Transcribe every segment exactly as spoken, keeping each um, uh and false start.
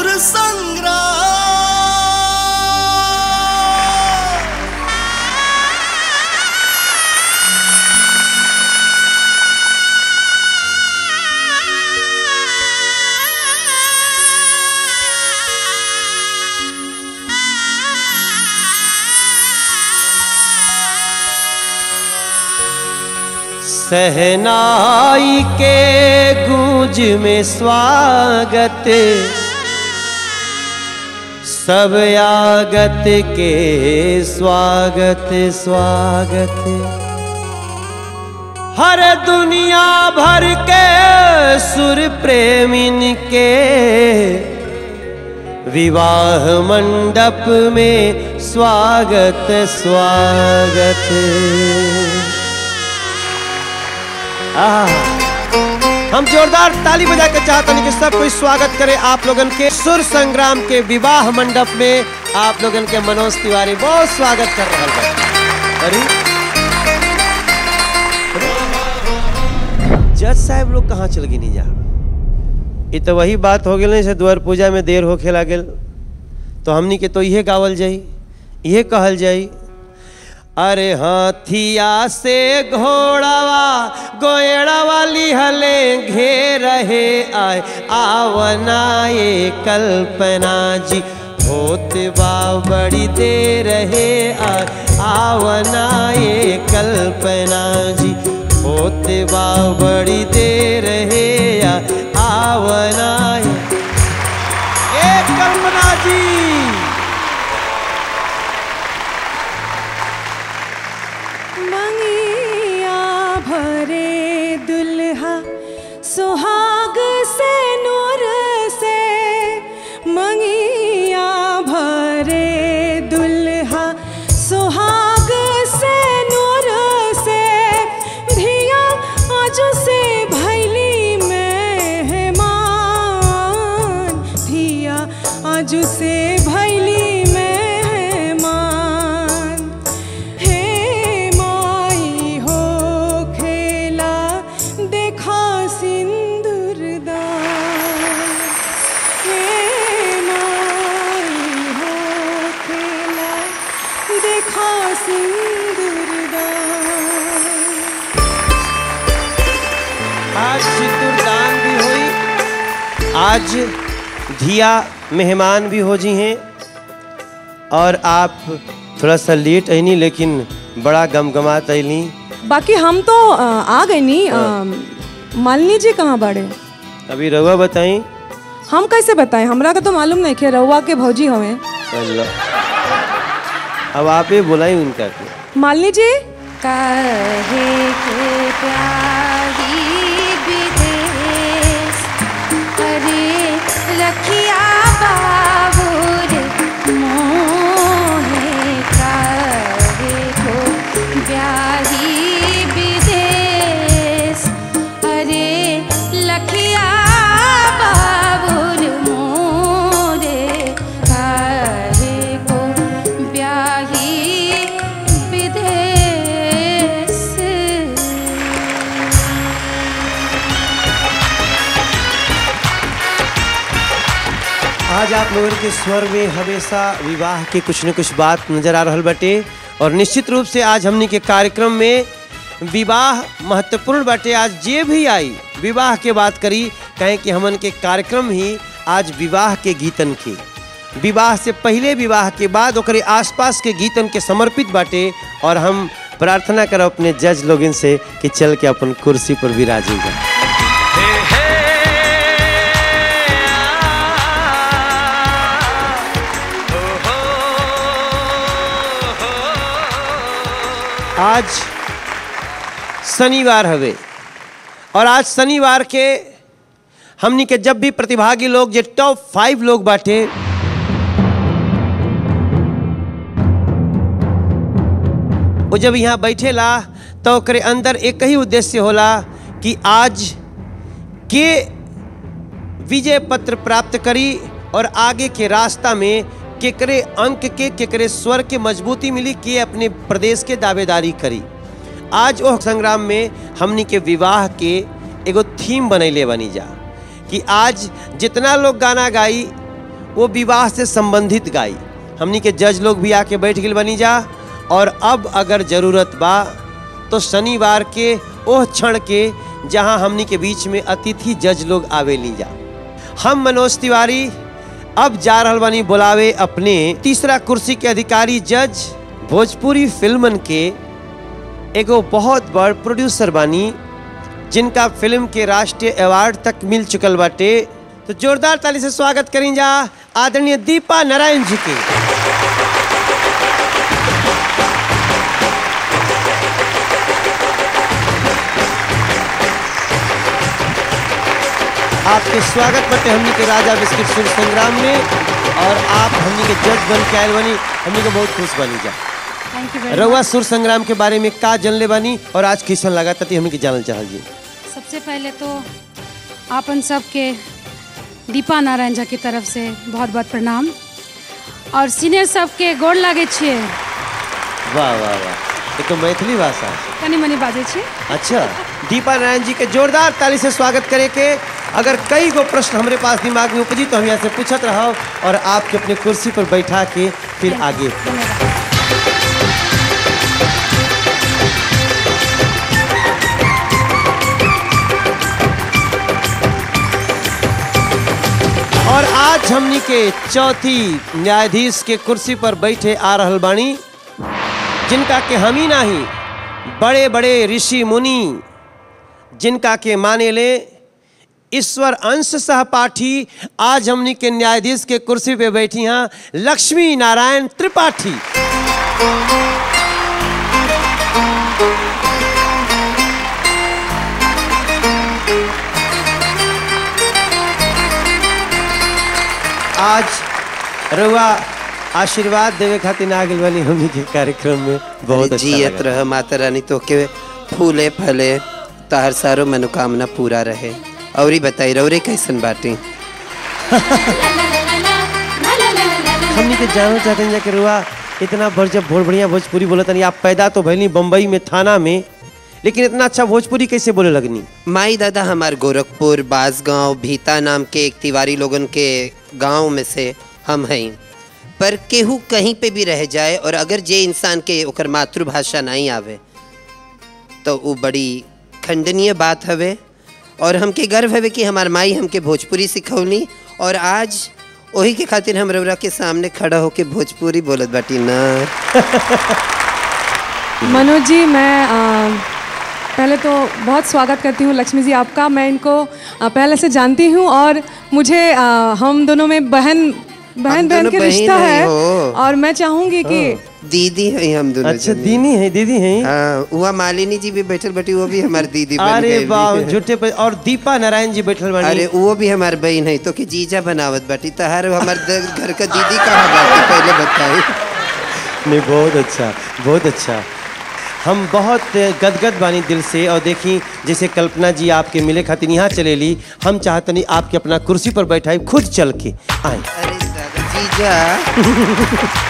सुर संग्राम। सहनाई के गूंज में स्वागत, सब आगत के स्वागत स्वागत। हर दुनिया भर के सुर प्रेमिन के विवाह मंडप में स्वागत स्वागत। हम जोरदार ताली बजा के चाहते हैं कि सब कोई स्वागत करे आप लोगन के सुर संग्राम के विवाह मंडप में। आप लोगन के मनोज तिवारी बहुत स्वागत कर रहे हैं। अरे जज साहब लोग कहाँ चल गई नहीं जा? ये तो वही बात हो गई से द्वार पूजा में देर होखे लागल तो हमनी के तो यह गावल जाई, यह कहल जाई। अरे हाथिया से घोड़ावा गोयड़ावा लिहले घेर रहे आए आवनाए कल्पना जी होत बा बड़ी दे रहे आए आवनाए कल्पना जी होत बा बड़ी दे रहे आए आवनाए ए कल्पना जी। भरे दुल्हा सुहाग से नूर से, मंगिया भरे दुल्हा सुहाग से नूर से, धिया आज से भैली मेहमान, धिया आज से भैली आज धिया मेहमान भी हो जी हैं और आप थोड़ा सा लेट आईनी लेकिन बड़ा गमगमात आईली। बाकी हम तो आ गए नी। मालिनी जी कहाँ बड़े? अभी रउआ बताई। हम कैसे बताएं? हमरा का तो मालूम नहीं कि रउआ के भौजी हमें। अब आप ही बुलाई उनका के। मालिनी जी कहे के प्यारी विदेश, अरे रखिया बाबूर मोहे कहे को प्यारी विदेश, अरे लखिया बाबूर मोरे कहे को ब्याही विदेश। आज आप लोगों के स्वर में हमेशा विवाह के कुछ न कुछ बात नजर आ रहल बाटे और निश्चित रूप से आज हमनी के कार्यक्रम में विवाह महत्वपूर्ण बाटे। आज जे भी आई विवाह के बात करी कहें कि हमन के कार्यक्रम ही आज विवाह के गीतन के, विवाह से पहले विवाह के बाद ओकरे आसपास के गीतन के समर्पित बाटे। और हम प्रार्थना करो अपने जज लोगन से कि चल के अपन कुर्सी पर विराजी जाए। आज शनिवार हवे और आज शनिवार के हमनी के जब भी प्रतिभागी लोग जे टॉप फाइव लोग बाटे वो जब यहाँ बैठेला तो ओकरे अंदर एक ही उद्देश्य होला कि आज के विजय पत्र प्राप्त करी और आगे के रास्ता में केकरे अंक के केकरे स्वर के मजबूती मिली कि अपने प्रदेश के दावेदारी करी। आज वो संग्राम में हमनी के विवाह के एगो थीम बनैले बनी जा कि आज जितना लोग गाना गाई वो विवाह से संबंधित गाई। हमनी के जज लोग भी आके बैठ गए बनी जा, और अब अगर जरूरत बा तो शनिवार के ओह क्षण के जहां हमनी के बीच में अतिथि जज लोग आवे ली जा। हम मनोज तिवारी अब जा रहल बानी बुलावे अपने तीसरा कुर्सी के अधिकारी जज, भोजपुरी फिल्मन के एगो बहुत बड़ प्रोड्यूसर बानी, जिनका फिल्म के राष्ट्रीय अवार्ड तक मिल चुकल बाटे। तो जोरदार ताली से स्वागत करें जा आदरणीय दीपा नारायण जी के। आपके स्वागत बटे हमनी के राजा बिस्किट सुर संग्राम में, और आप हमनी के जज बन के आयल बनी, हमनी को बहुत खुश बनी जा। थैंक यू वेरी रउआ सुर संग्राम के बारे में का जानले बानी और आज किसन लगा तती हमनी के जानल चाहल जी। सबसे पहले तो आपन सबके दीपा नारायण जी की तरफ से बहुत बहुत प्रणाम, और सीनियर सबके गोड़ लागे छिए। वाह वाह वाह, ये तो मैथिली भाषा कनी मनी बाजे छिए। अच्छा, दीपा नारायण जी के जोरदार ताली से स्वागत करे के। अगर कई गो प्रश्न हमारे पास दिमाग में उपजी तो हम यहाँ से पूछत रहो और आपके अपने कुर्सी पर बैठा के फिर आगे। और आज हमनी के चौथी न्यायाधीश के कुर्सी पर बैठे आ रहल बानी, जिनका के हम ही नहीं बड़े बड़े ऋषि मुनि, जिनका के माने ले ईश्वर अंश सहपाठी, आज हमनी के न्यायाधीश के कुर्सी पे बैठी हैं लक्ष्मी नारायण त्रिपाठी। आज रउआ आशीर्वाद देवे खातिर ना आगिल वाली हमनी के कार्यक्रम में बहुत अच्छा जियत लगा। रह माता रानी तो के फूले फले ताहर सारो मनोकामना पूरा रहे। और ही बताई रौरे कैसन बाटी? हमनी के जानना चाहते हैं कि रुआ इतना बड़ जब बहुत बढ़िया भोजपुरी बोलता नहीं, आप पैदा तो भैली बम्बई में थाना में, लेकिन इतना अच्छा भोजपुरी कैसे बोले लगनी? माई दादा हमार गोरखपुर बासगांव भीता नाम के एक तिवारी लोगन के गांव में से हम हैं। पर केहू कहीं पे भी रह जाए और अगर जे इंसान के ओकर मातृभाषा नहीं आवे तो वो बड़ी खंडनीय बात हवे। और हमके गर्व हवे कि हमार माई हमके भोजपुरी सिखौली, और आज वही के खातिर हम रउरा के सामने खड़ा होके भोजपुरी बोलत बाटी ना। मनोज जी, मैं आ, पहले तो बहुत स्वागत करती हूँ लक्ष्मी जी आपका। मैं इनको आ, पहले से जानती हूँ और मुझे आ, हम दोनों में बहन बहन बहन के रिश्ता है, और मैं चाहूंगी कि दीदी है हम दोनों। अच्छा, दीनी है, दीदी है। हाँ, वो मालिनी जी भी बैठल बटी, वो भी हमारी दीदी बन अरे गई। वाह, झूठे पे। और दीपा नारायण जी बैठल बानी। अरे वो भी हमार बहन है, तो कि जीजा बनावत बाटी। तहार हमार घर का दीदी कहाँ बाटी पहले बताई? नहीं, बहुत अच्छा, बहुत अच्छा। हम बहुत गदगद बानी दिल से। और देखी जैसे कल्पना जी आपके मिले खातिर यहाँ चले ली, हम चाहते नहीं आपके अपना कुर्सी पर बैठाई, खुद चल के आए। अरे दादा जीजा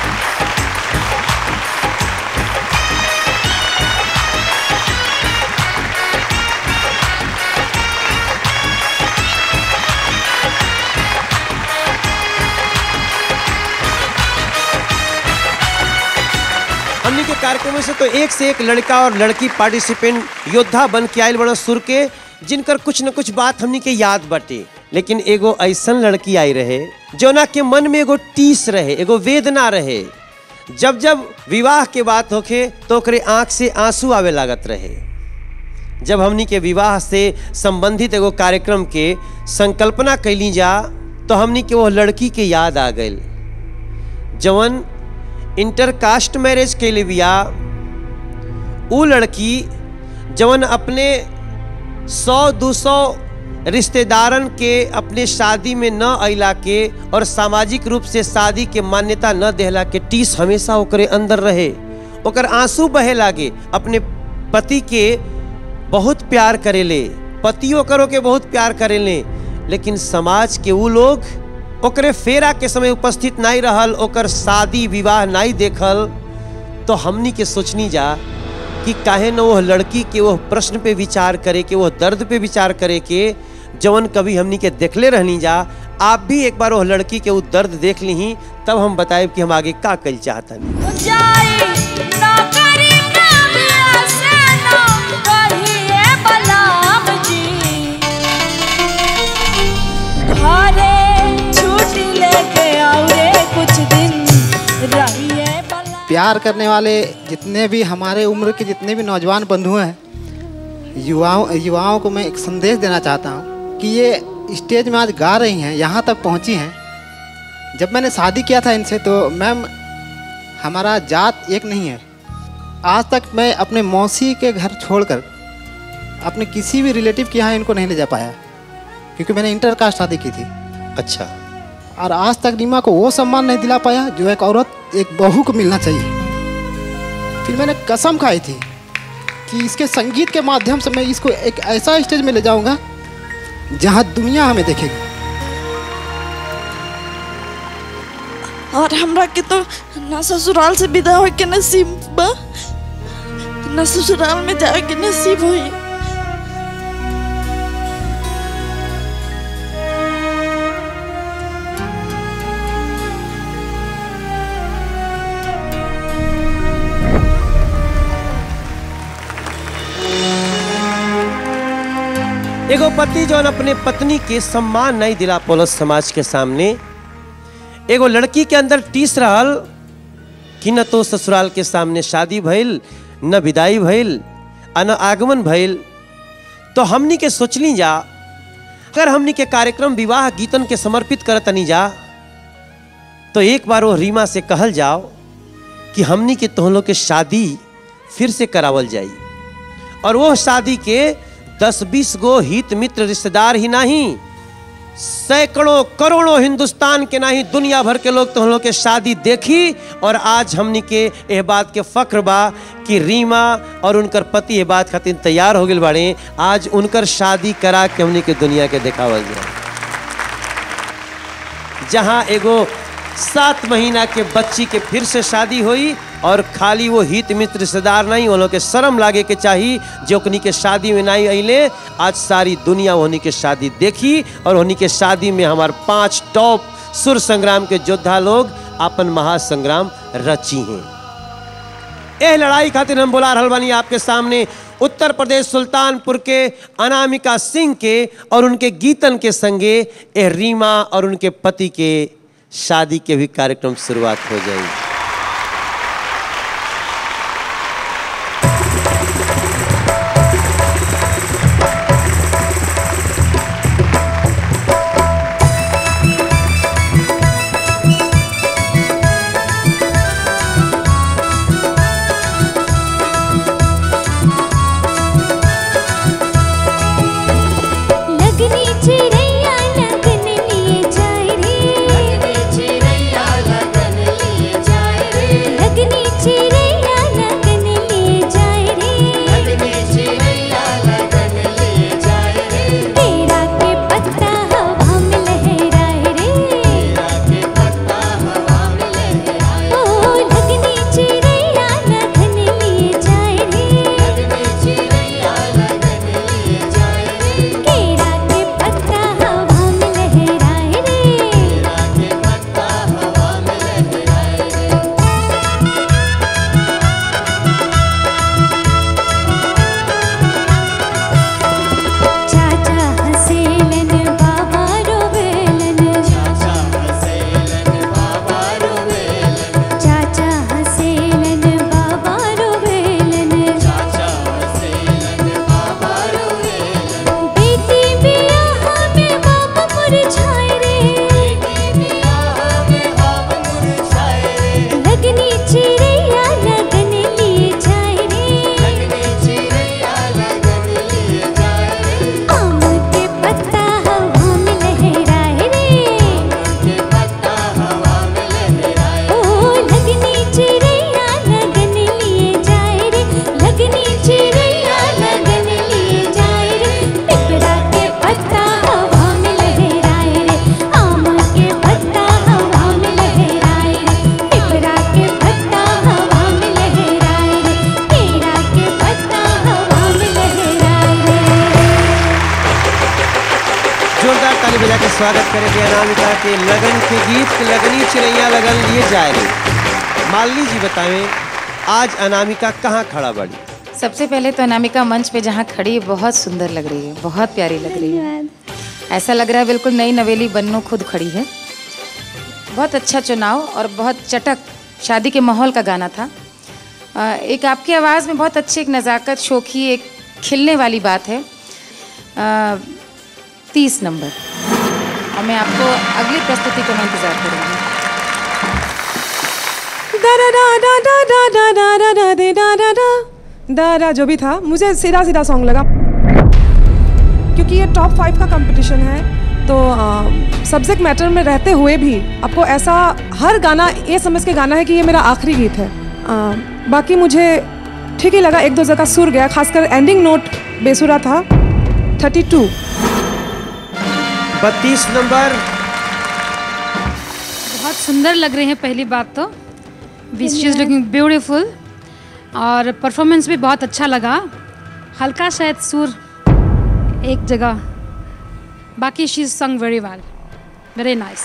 हमनी के कार्यक्रम से तो एक से एक लड़का और लड़की पार्टिसिपेंट योद्धा बन के आयल बड़ा सुर के, जिनकर कुछ न कुछ बात हमनी के याद बटे। लेकिन एगो ऐसन लड़की आई रहे जोना के मन में एगो टीस रहे, एगो वेदना रहे। जब जब विवाह के बात होखे तो ओकरे आंख से आंसू आवे लागत रहे। जब हमनी के विवाह से संबंधित एगो कार्यक्रम के संकल्पना कैली जा तो हमनी के वो लड़की के याद आ गई जवन इंटरकास्ट मैरिज के लिए बिया। वो लड़की जवन अपने सौ दो सौ रिश्तेदारन के अपने शादी में न अइला के और सामाजिक रूप से शादी के मान्यता न देहला के टीस हमेशा ओकरे अंदर रहे। ओकर आंसू बहे लागे। अपने पति के बहुत प्यार करेले, पति ओकरों के बहुत प्यार करेले, लेकिन समाज के वो लोग ओकरे फेरा के समय उपस्थित नहीं रहल, ओकर शादी विवाह नहीं देखल। तो हमनी के सोचनी जा कि काहे न वो लड़की के वो प्रश्न पे विचार करे के, वो दर्द पे विचार करे के जवन कभी हमनी के देखले रहनी जा। आप भी एक बार वो लड़की के वो दर्द देख ली, तब हम बताए कि हम आगे का कल चाहता नहीं। प्यार करने वाले जितने भी हमारे उम्र के जितने भी नौजवान बंधु हैं, युवाओं युवाओं को मैं एक संदेश देना चाहता हूँ कि ये स्टेज में आज गा रही हैं, यहाँ तक पहुँची हैं। जब मैंने शादी किया था इनसे तो मैम हमारा जात एक नहीं है। आज तक मैं अपने मौसी के घर छोड़कर अपने किसी भी रिलेटिव के यहाँ इनको नहीं ले जा पाया, क्योंकि मैंने इंटर कास्ट शादी की थी। अच्छा। और आज तक रीमा को वो सम्मान नहीं दिला पाया जो एक औरत एक बहू को मिलना चाहिए। फिर मैंने कसम खाई थी कि इसके संगीत के माध्यम से मैं इसको एक ऐसा स्टेज में ले जाऊंगा जहां दुनिया हमें देखेगी। और हमरा के तो ना ससुराल से विदा हो के नसीब बा, ना ससुराल में जाए के नसीब होई। एगो पति जो अपने पत्नी के सम्मान नहीं दिला पोलस समाज के सामने, एगो लड़की के अंदर टीस रहल कि न तो ससुराल के सामने शादी भइल, न विदाई भइल, न आगमन भइल। तो हमनी के सोचली जा, अगर हमनी के कार्यक्रम विवाह गीतन के समर्पित करतनी जा, तो एक बार वो रीमा से कहल जाओ कि हमनी के तोहलों के शादी फिर से करावल जाई। और वो शादी के दस बीस गो हित मित्र रिश्तेदार ही नहीं, सैकड़ों करोड़ों हिंदुस्तान के नहीं दुनिया भर के लोग तो हम लोग के शादी देखी। और आज हमनी के यह बात के फख्र बा कि रीमा और उनकर पति ये बात खातिर तैयार हो गए बाड़े। आज उनकर शादी करा के हमनी के दुनिया के दिखावल जाए, जहां एगो सात महीना के बच्ची के फिर से शादी हुई। और खाली वो हित मित्र रिश्तेदार नहीं, वो लोग के शर्म लागे के चाहिए जो उन्हीं के शादी में नहीं अले। आज सारी दुनिया उन्हीं के शादी देखी और उन्हीं के शादी में हमारे पांच टॉप सुर संग्राम के योद्धा लोग अपन महासंग्राम रची हैं। यह लड़ाई खातिर हम बोला रहल बानी आपके सामने उत्तर प्रदेश सुल्तानपुर के अनामिका सिंह के और उनके गीतन के संगे यह रीमा और उनके पति के शादी के भी कार्यक्रम शुरुआत हो जाएगी। लगनी चिड़ैया लगन लिए जाए रे, लगनी चिड़ैया लगन लिए जाए। स्वागत करेंगे अनामिका के लगन के गीत लगनी चिड़ैया लगन लिए जाए रही। मालिनी जी बताएं आज अनामिका कहाँ खड़ा बड़ी? सबसे पहले तो अनामिका मंच पे जहाँ खड़ी है बहुत सुंदर लग रही है, बहुत प्यारी लग रही है। ऐसा लग रहा है बिल्कुल नई नवेली बन्नो खुद खड़ी है। बहुत अच्छा चुनाव और बहुत चटक शादी के माहौल का गाना था। एक आपकी आवाज़ में बहुत अच्छी एक नज़ाकत, शोखी, एक खिलने वाली बात है। तीस नंबर और मैं आपको अगली प्रस्तुति का मैं इंतज़ार करूँगी। दा दा दा दा दा दा दा दा दा दे दा दा दा दा दा जो भी था, मुझे सीधा सीधा सॉन्ग लगा क्योंकि ये टॉप फाइव का कंपटीशन है। तो सब्जेक्ट मैटर में रहते हुए भी आपको ऐसा हर गाना ये समझ के गाना है कि ये मेरा आखिरी गीत है। आ, बाकी मुझे ठीक ही लगा, एक दो जगह सुर गया, खासकर एंडिंग नोट बेसुरा था। थर्टी टू बत्तीस नंबर। बहुत सुंदर लग रहे हैं पहली बात तो, शी इज लुकिंग ब्यूटीफुल और परफॉर्मेंस भी बहुत अच्छा लगा। हल्का शायद सुर एक जगह, बाकी शी संग वेरी वेल, वेरी नाइस।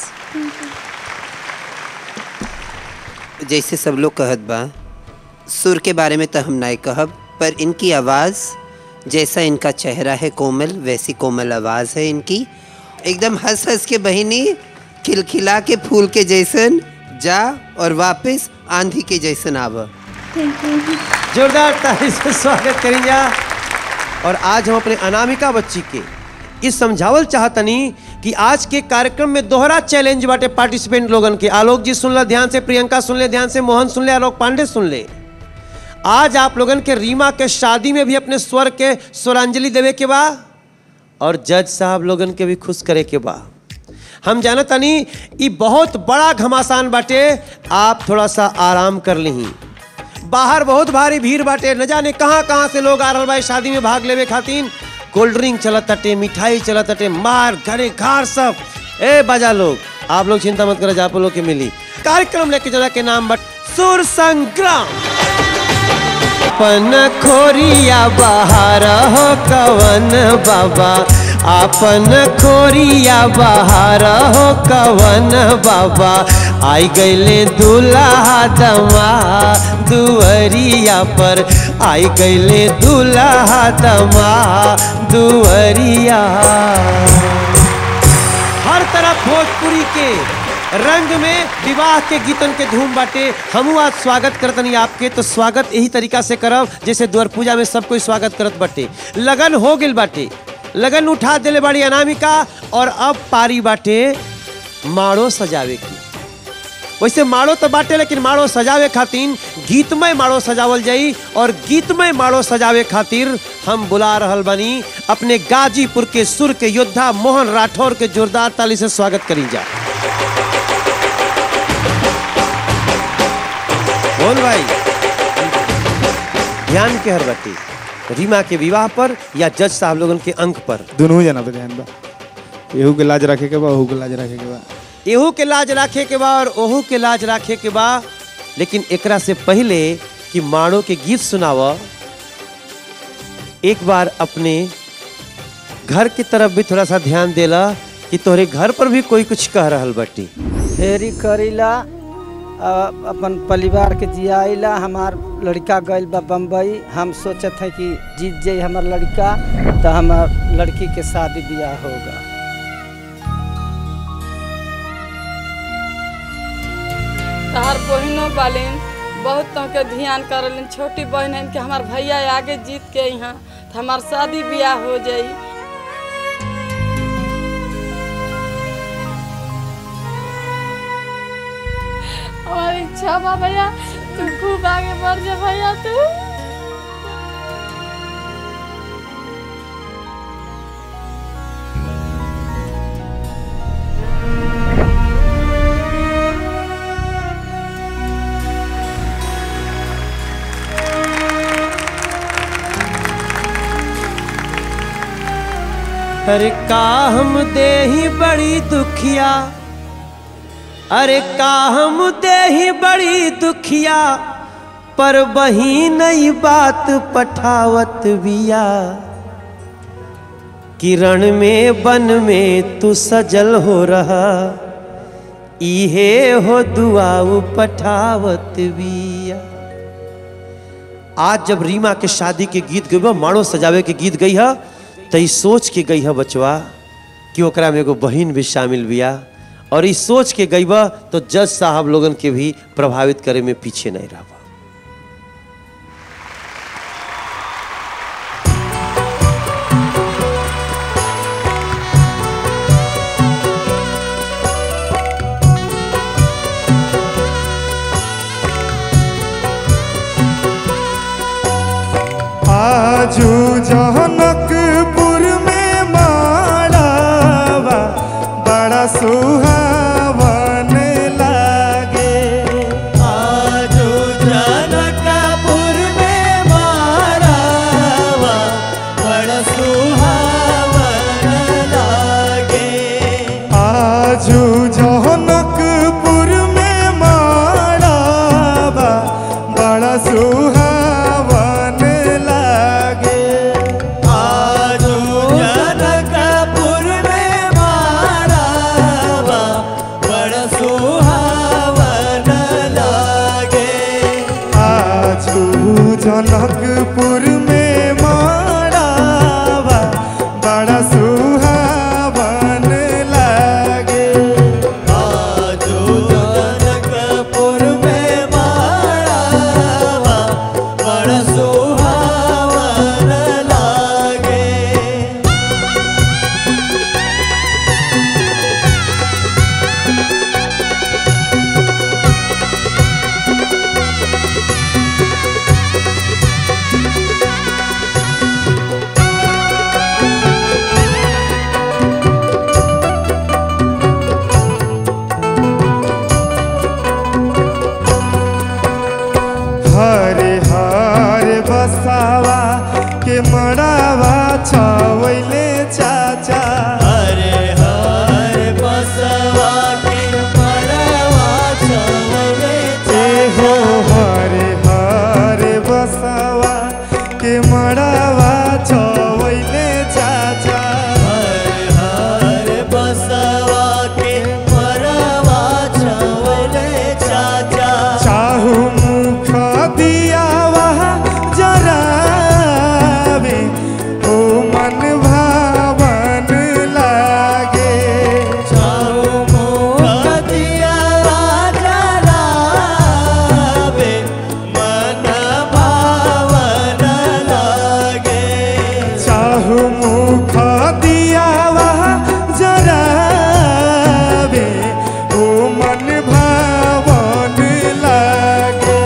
जैसे सब लोग कहत बा, सुर के बारे में तो हम नहीं कहब, पर इनकी आवाज़ जैसा इनका चेहरा है कोमल, वैसी कोमल आवाज़ है इनकी। एकदम हंस हंस के बहिनी, खिलखिला के फूल के जैसन जा और वापस आंधी के जैसन आवा। जोरदार ताली से स्वागत करेंगे। और आज हम अपने अनामिका बच्ची के इस समझावल चाहतनी कि आज के कार्यक्रम में दोहरा चैलेंज बाटे पार्टिसिपेंट लोगन के। आलोक जी सुन ले ध्यान से, प्रियंका सुन ले ध्यान से, मोहन सुन ले, आलोक पांडे सुन ले। आज आप लोगन के रीमा के शादी में भी अपने स्वर के स्वरांजलि देवे के बा और जज साहब लोगन के भी खुश करे के बा। हम जानतनी ये बहुत बड़ा घमासान बाटे, आप थोड़ा सा आराम कर ली। बाहर बहुत भारी भीड़ बाटे, न जाने कहाँ कहाँ से लोग आ रहा बा शादी में भाग लेवे खातिर। कोल्ड ड्रिंक चलत तटे, मिठाई चलत तटे, मार घरे घर सब। ए बाजा लोग, आप लोग चिंता मत करो, आप लोग के मिली। कार्यक्रम लेके चला के नाम बट सुर संग्राम। अपन खोरिया बाहर हो कवन बाबा, अपन खोरिया बाहर हो कवन बाबा, आई गईले दूल्हा दमा दुअरिया पर, आई गईले दूल्हा दमा दुअरिया। हर तरफ भोजपुरी के रंग में विवाह के गीतन के धूम बाटे। हमू आज स्वागत करतनी आपके, तो स्वागत यही तरीका से करब जैसे द्वार पूजा में सब कोई स्वागत करत बाटे। लगन हो गिल बाटे, लगन उठा दिले बाड़ी अनामिका और अब पारी बाटे माड़ो सजावे की। वैसे माड़ो तो बाटे, लेकिन माड़ो सजावे खातिर गीतमय माड़ो सजावल जाई और गीतमय माड़ो सजावे खातिर हम बुला रहल बनी अपने गाजीपुर के सुर के योद्धा मोहन राठौर के। जोरदार ताली से स्वागत करी जा। मोहन भाई, ध्यान के हर बाटी रीमा के विवाह पर या जज साहब लोगन के अंक पर? दोनों जना पे ध्यान बा। एहू के लाज रखे के बा, ओहू के लाज रखे के बा। एहू के लाज रखे के बा और ओहू के लाज रखे के बा। लेकिन एकरा से पहले कि माड़ो के गीत सुनावा, एक बार अपने घर की तरफ भी थोड़ा सा ध्यान देला कि तोहरे घर पर भी कोई कुछ कह रहल बाटी। फेरी करीला, अपन परिवार के जियाइला। हमार लड़का गइल बा बम्बई, हम सोचत है कि जीत जाए हमार लड़का तो हमार लड़की के शादी ब्याह होगा। तहार बहनों बालिन बहुत तो के ध्यान करलिन, छोटी बहन है कि हमार भैया आगे जीत के यहाँ तो हमार शादी ब्याह हो जाई। हमारी इच्छा बा भैया, तू खूब आगे बढ़ जा भैया। तू अरे का हम देही बड़ी दुखिया, अरे का हम देही बड़ी दुखिया, पर वही नई बात पठावत बिया किरण में बन में तू सजल हो रहा, इहे हो दुआऊ पठावत बिया। आज जब रीमा के शादी के गीत गई, माड़ो सजावे के गीत गई है, तो ई सोच के गई है बचवा कि ओकरा में एगो बहिन भी शामिल बिया, और ई सोच के गई बा तो जज साहब लोगन के भी प्रभावित करे में पीछे नहीं रहा। आजू जनकपुर में माड़ावा बड़ा सुहावन लागे। आजू जनकपुर में माड़ावा बड़ा सुहावन लागे। आजू जनकपुर में माड़ावा बड़ा सुहावन जनकपुर में माड़ावा बड़ा सुहावन लागे। आजू जनकपुर में माड़ावा बड़ा सुहावन लागे। हरे हरे बसावा के मड़ावा छवैले चाचा। हरे हरे बसावा के मड़ावा छवैले चाचा। हो हरे हरे बसावा के मड़ावा छवैले चाचा। हरे हरे बसावा के मड़ावा छवैले चाचा। चाहू दिया वहाँ जरावे ओ मन भावन लागे। चाहू मुख दिया जरावे मन भावन लागे। चाहू मुख दिया वहाँ जरावे ओ मन भावन लागे।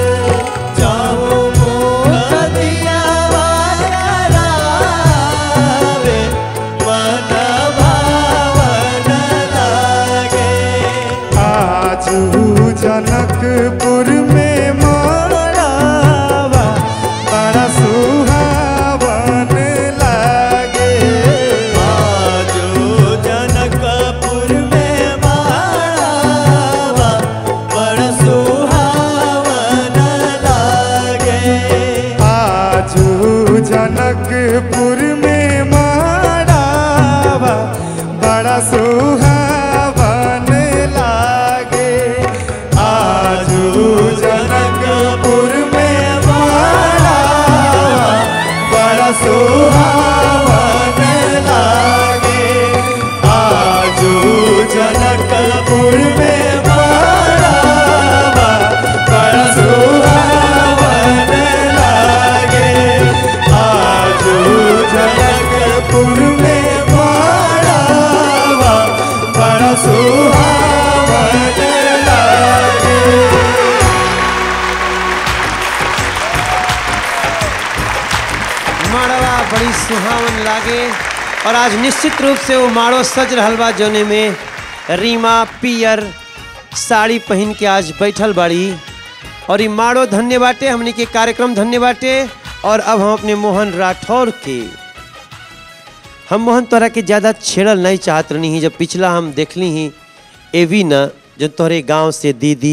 जनकपुर में माड़ावा बड़ा सुहावन लागे। आजू जनकपुर में माड़ावा बड़ा सुहावन लागे। आजू जनकपुर में माड़ावा बड़ा सुहावन लागे। आजू जनकपुर में माड़ावा बड़ा सुहावन लागे। आजू जनकपुर में माड़ावा बड़ा सुहावन लागे। आजू जनकपुर में माड़ावा बड़ा सुहावन लागे। माड़वा बड़ी सुहावन लागे। और आज निश्चित रूप से वो माड़ो सज रहल बा, जोने में रीमा पियर साड़ी पहन के आज बैठल बाड़ी। और ये माड़ो धन्य बाटे, हमने के कार्यक्रम धन्य बाटे। और अब हम अपने मोहन राठौर के, हम मोहन तोरा के ज़्यादा छेड़ल नहीं चाहत रही ही। जब पिछला हम देखली ही एवी न जो तोहरे गांव से दीदी,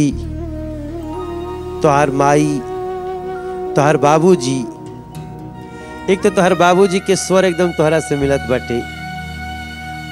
तोहर माई, तोहर बाबूजी, एक तो तोहर बाबूजी के स्वर एकदम तोहरा से मिलत बाटे,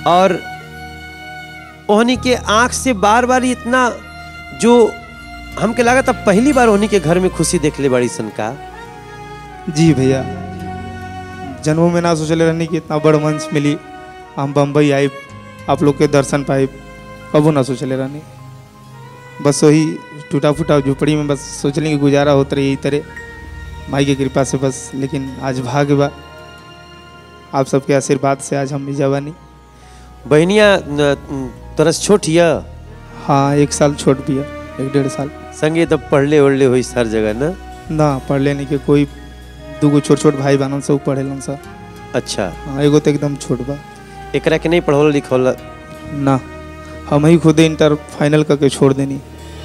और ओहनी के आंख से बार बार इतना जो हमके लगा था पहली बार ओहनी के घर में खुशी देख ले बड़ी सन का। जी भैया, जन्मों में ना सोचले रहनी कि इतना बड़ मंच मिली, हम बम्बई आए आप लोग के दर्शन पाए, कबो ना सोचले रहनी। बस वही टूटा फूटा झुपड़ी में बस सोचलें कि गुजारा होता रही यही तरह माई की कृपा से बस। लेकिन आज भाग्य बा आप सबके आशीर्वाद से आज हम जवानी। बहनिया तरस छोट या? हाँ, एक साल छोट भी है, एक डेढ़ साल। संगे तब पढ़ले वढ़ले हुई हर जगह ना? ना पढ़ले नहीं के, कोई दूगो छोट छोट भाई बहन से पढ़ेलन सा। अच्छा। हाँ, एगो तो एकदम छोट बा। एकरा के नहीं पढ़ौल लिखौल? ना, हम ही खुद इंटर फाइनल करके छोड़ देनी।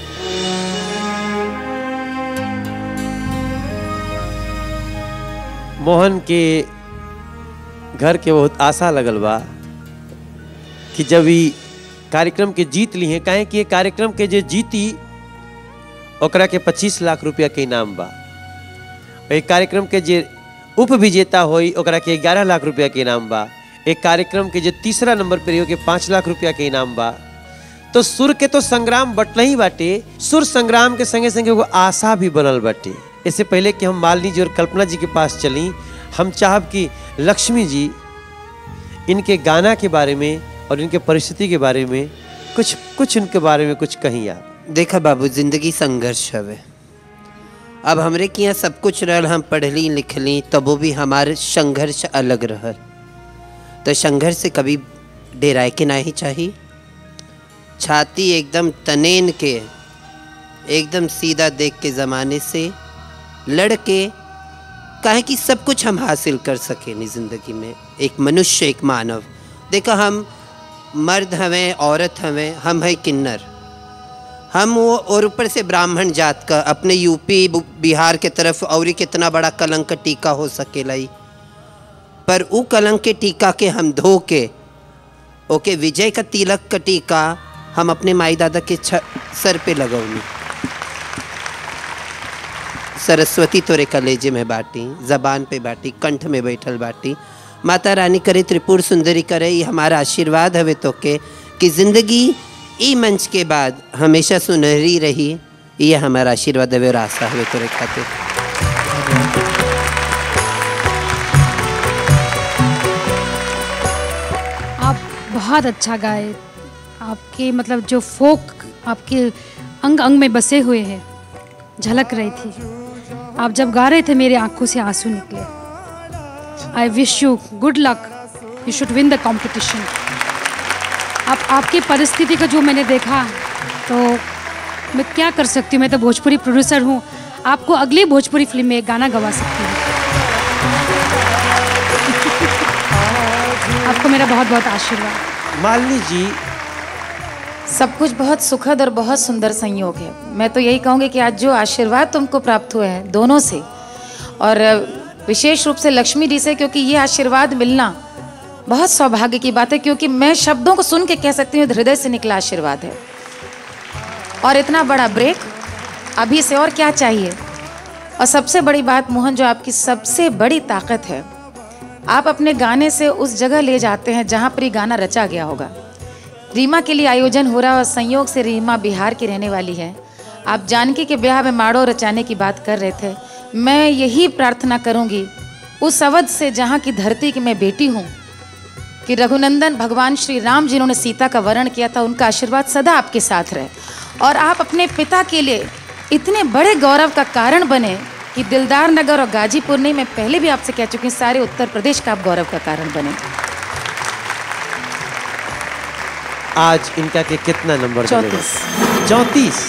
मोहन के घर के बहुत आशा लगल बा कि जब ये कार्यक्रम के जीत ली है, काहे कि ये कार्यक्रम के जो जीती ओकरा के पच्चीस लाख रुपया के इनाम बा। एक कार्यक्रम के जो उप विजेता होई ओकरा के ग्यारह लाख रुपया के इनाम बा। एक कार्यक्रम के जो तीसरा नंबर पर रही के पाँच लाख रुपया के इनाम बा। तो सुर के तो संग्राम बटल ही बाटे, सुर संग्राम के संगे संगे वो आशा भी बनल बाटे। इससे पहले कि हम मालिनी जी और कल्पना जी के पास चली, हम चाहब कि लक्ष्मी जी इनके गाना के बारे में और इनके परिस्थिति के बारे में कुछ कुछ उनके बारे में कुछ कहीं आप। देखा बाबू, जिंदगी संघर्ष हवे। अब हमरे के यहाँ सब कुछ रहल, हम पढ़ली लिखली, तब वो भी हमारे संघर्ष अलग रहल। तो संघर्ष से कभी डेराए के नहीं चाहिए। छाती एकदम तनेन के, एकदम सीधा देख के ज़माने से लड़ के, काहे कि सब कुछ हम हासिल कर सके नहीं ज़िंदगी में। एक मनुष्य, एक मानव। देखा, हम मर्द हमें, औरत हमें, हम है किन्नर, हम वो, और ऊपर से ब्राह्मण जात का, अपने यूपी बिहार के तरफ और कितना बड़ा कलंक टीका हो सकेला ही। पर वो कलंक के टीका के हम धो के ओके विजय का तिलक का टीका हम अपने माई दादा के सर पे लगौनी। सरस्वती तोरे कलेजे में बाटी, जबान पे बाटी, कंठ में बैठल बाटी। माता रानी करे, त्रिपुर सुंदरी करे, ये हमारा आशीर्वाद हवे तो के कि जिंदगी ई मंच के बाद हमेशा सुनहरी रही। ये हमारा आशीर्वाद हवे और आशा हवे तोरे खातिर। आप बहुत अच्छा गाए। आपके मतलब जो फोक आपके अंग अंग में बसे हुए हैं, झलक रही थी। आप जब गा रहे थे मेरे आंखों से आंसू निकले। I wish you good luck, you should win the competition. आप आपकी परिस्थिति का जो मैंने देखा, तो मैं क्या कर सकती हूँ, मैं तो भोजपुरी प्रोड्यूसर हूँ, आपको अगली भोजपुरी फिल्म में एक गाना गवा सकती हूँ। आपको मेरा बहुत बहुत आशीर्वाद। मालिनी जी, सब कुछ बहुत सुखद और बहुत सुंदर संयोग है। मैं तो यही कहूँगी कि आज जो आशीर्वाद तुमको प्राप्त हुए हैं दोनों से, और विशेष रूप से लक्ष्मी जी से, क्योंकि ये आशीर्वाद मिलना बहुत सौभाग्य की बात है। क्योंकि मैं शब्दों को सुन के कह सकती हूँ हृदय से निकला आशीर्वाद है। और इतना बड़ा ब्रेक अभी से और क्या चाहिए। और सबसे बड़ी बात मोहन, जो आपकी सबसे बड़ी ताकत है, आप अपने गाने से उस जगह ले जाते हैं जहाँ पर ये गाना रचा गया होगा। रीमा के लिए आयोजन हो रहा है और संयोग से रीमा बिहार की रहने वाली है। आप जानकी के ब्याह में माड़ो रचाने की बात कर रहे थे। मैं यही प्रार्थना करूंगी उस अवध से जहाँ की धरती की मैं बेटी हूँ, कि रघुनंदन भगवान श्री राम जिन्होंने सीता का वर्ण किया था, उनका आशीर्वाद सदा आपके साथ रहे। और आप अपने पिता के लिए इतने बड़े गौरव का कारण बने कि दिलदार नगर और गाजीपुर नहीं, मैं पहले भी आपसे कह चुकी हूँ, सारे उत्तर प्रदेश का आप गौरव का कारण बने। आज इनका के कितना नंबर? चौंतीस। चौंतीस।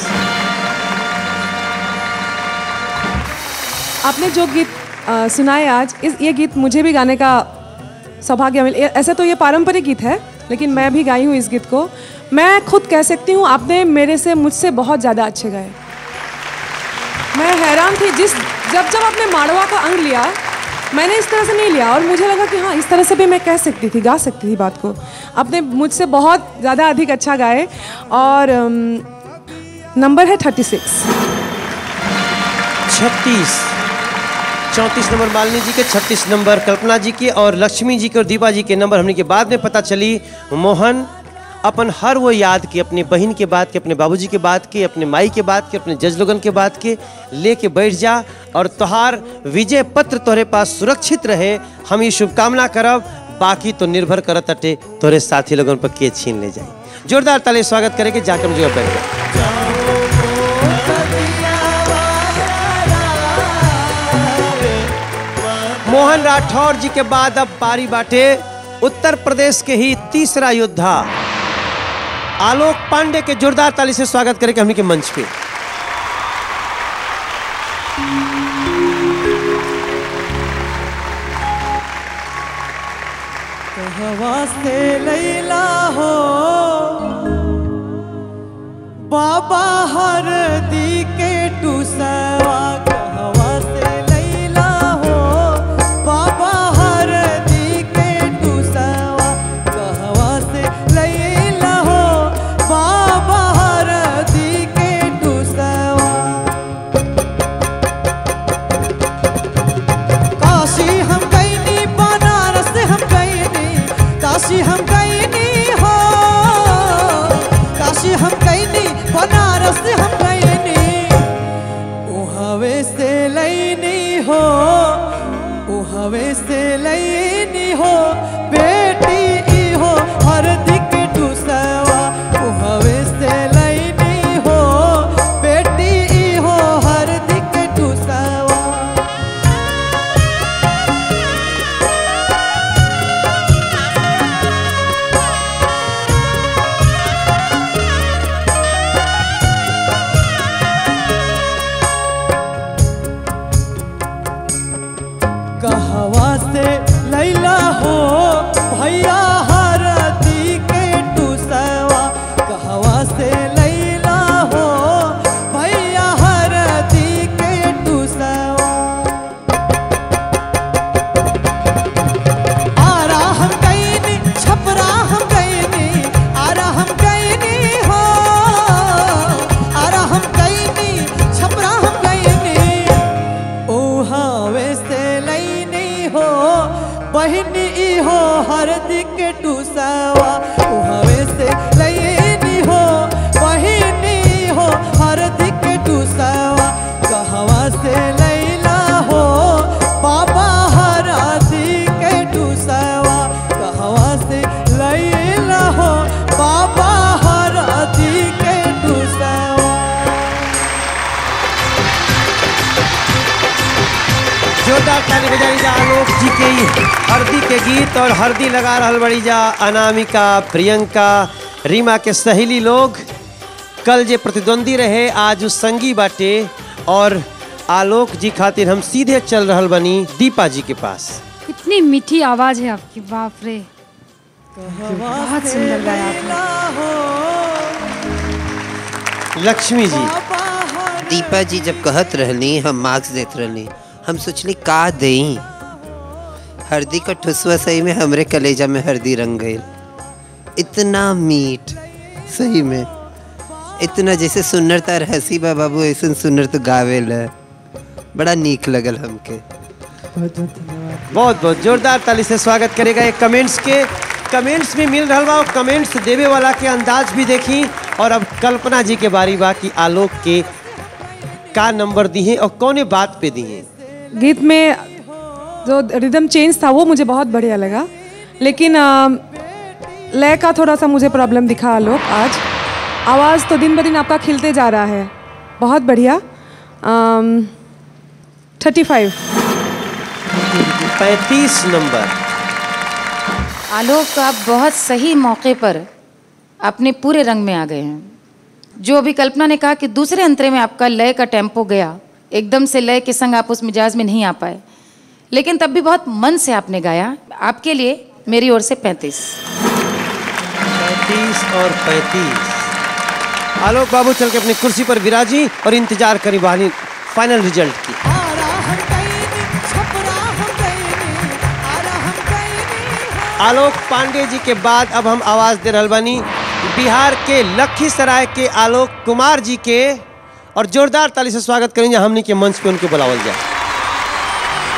आपने जो गीत आ, सुनाए आज, इस ये गीत मुझे भी गाने का सौभाग्य मिल। ऐसे तो ये पारंपरिक गीत है, लेकिन मैं भी गाई हूँ इस गीत को। मैं खुद कह सकती हूँ आपने मेरे से मुझसे बहुत ज़्यादा अच्छे गाए। मैं हैरान थी जिस जब जब आपने माड़वा का अंग लिया, मैंने इस तरह से नहीं लिया और मुझे लगा कि हाँ, इस तरह से भी मैं कह सकती थी, गा सकती थी बात को। आपने मुझसे बहुत ज़्यादा अधिक अच्छा गाए। और नंबर है थर्टी सिक्स। छत्तीस। चौंतीस नंबर मालिनी जी के, छत्तीस नंबर कल्पना जी के और लक्ष्मी जी के और दीपा जी के नंबर हमने के बाद में पता चली। मोहन अपन हर वो याद के, अपने बहन के बात के, अपने बाबूजी के बात के, अपने माई के बात के, अपने जज लोगन के बात के लेके बैठ जा और तोहार विजय पत्र तोहरे पास सुरक्षित रहे। हम ये शुभकामना करब, बाकी तो निर्भर करत अटे तोहरे साथी लोगन पर के छीन ले जाए। जोरदार ताली स्वागत करेंगे जाकर मुझे बैठ जाए। मोहन राठौर जी के बाद अब पारी बाटे उत्तर प्रदेश के ही तीसरा योद्धा आलोक पांडे के। जोरदार ताली से स्वागत करेंगे हमने के मंच पे। कहवा से लैला हो बाबा हरदी के टूसवा, कहवा से लैला हो बाबा हरदी के टूसवा, कहवा से लैला हो बाबा हरदी के टूसवा। काशी हम गईनी, बनारस हम गईनी, काशी हम गईनी हो, काशी हम गईनी, बनारस हम गईनी, उहवे से लईनी हो, उहवे से लईनी हो बेटी ई हो हरदी के टूसवा, उहवे से लईनी हो बेटी ई हो हरदी के टूसवा। कहवा से लैला हो भैया हरदी के टूसवा, कहवा से लैला हो भैया हरदी के टूसवा। आरा हम गईनी, छपरा हम गईनी, आरा हम गईनी हो, आरा हम गईनी, छपरा हम गईनी, ओहावे से लईनी हो बहिनी ई हो हरदी के टूसवा, उहवे से लईनी हो बहिनी हो हरदी के टूसवा। कहवा से लैला हो बाबा हरदी के टूसवा, कहवा से लैला हो बाबा हरदी के टूसवा। जोरदार ताली बजाई जा आलोक जी के ही हरदी के गीत और हरदी लगा रहल बड़ी जा अनामिका, प्रियंका, रीमा के सहेली लोग। कल जे प्रतिद्वंदी रहे आज उस संगी बाटे और आलोक जी खातिर हम सीधे चल रहल बनी दीपा जी के पास। कितनी मीठी आवाज है आपकी, बाप रे बहुत सुंदर गाया आपने। लक्ष्मी जी, दीपा जी जब कहत रहनी हम मार्क्स देत रहनी, हम सोचली का देई, हरदी का ठुसवा सही में हमरे कलेजा में हरदी रंग गई। इतना मीठ सही में, इतना जैसे सुन्नरता हंसी बा बाबू ऐसे सुन्नर तो गावेल है, बड़ा नीक लगल हमके। बहुत बहुत जोरदार ताली से स्वागत करेगा। एक कमेंट्स के कमेंट्स भी मिल रहा बा, कमेंट्स देवे वाला के अंदाज भी देखी। और अब कल्पना जी के बारी बा कि आलोक के का नंबर दिए और कौने बात पे दिए। गीत में जो रिदम चेंज था वो मुझे बहुत बढ़िया लगा, लेकिन लय का थोड़ा सा मुझे प्रॉब्लम दिखा आलोक आज। आवाज़ तो दिन ब दिन आपका खिलते जा रहा है, बहुत बढ़िया। थर्टी फाइव पैंतीस नंबर। आलोक आप बहुत सही मौके पर अपने पूरे रंग में आ गए हैं। जो अभी कल्पना ने कहा कि दूसरे अंतरे में आपका लय का टेम्पो गया, एकदम से लय के संग आप उस मिजाज में नहीं आ पाए, लेकिन तब भी बहुत मन से आपने गाया। आपके लिए मेरी ओर से पैंतीस। पैंतीस और पैंतीस। आलोक बाबू चल के अपनी कुर्सी पर विराजी और इंतजार करी वाली फाइनल रिजल्ट की। आलोक पांडे जी के बाद अब हम आवाज दे रहल बानी बिहार के लखीसराय के आलोक कुमार जी के, और जोरदार ताली से स्वागत करेंगे हमनी के मंच पे उनके बुलावल जाए।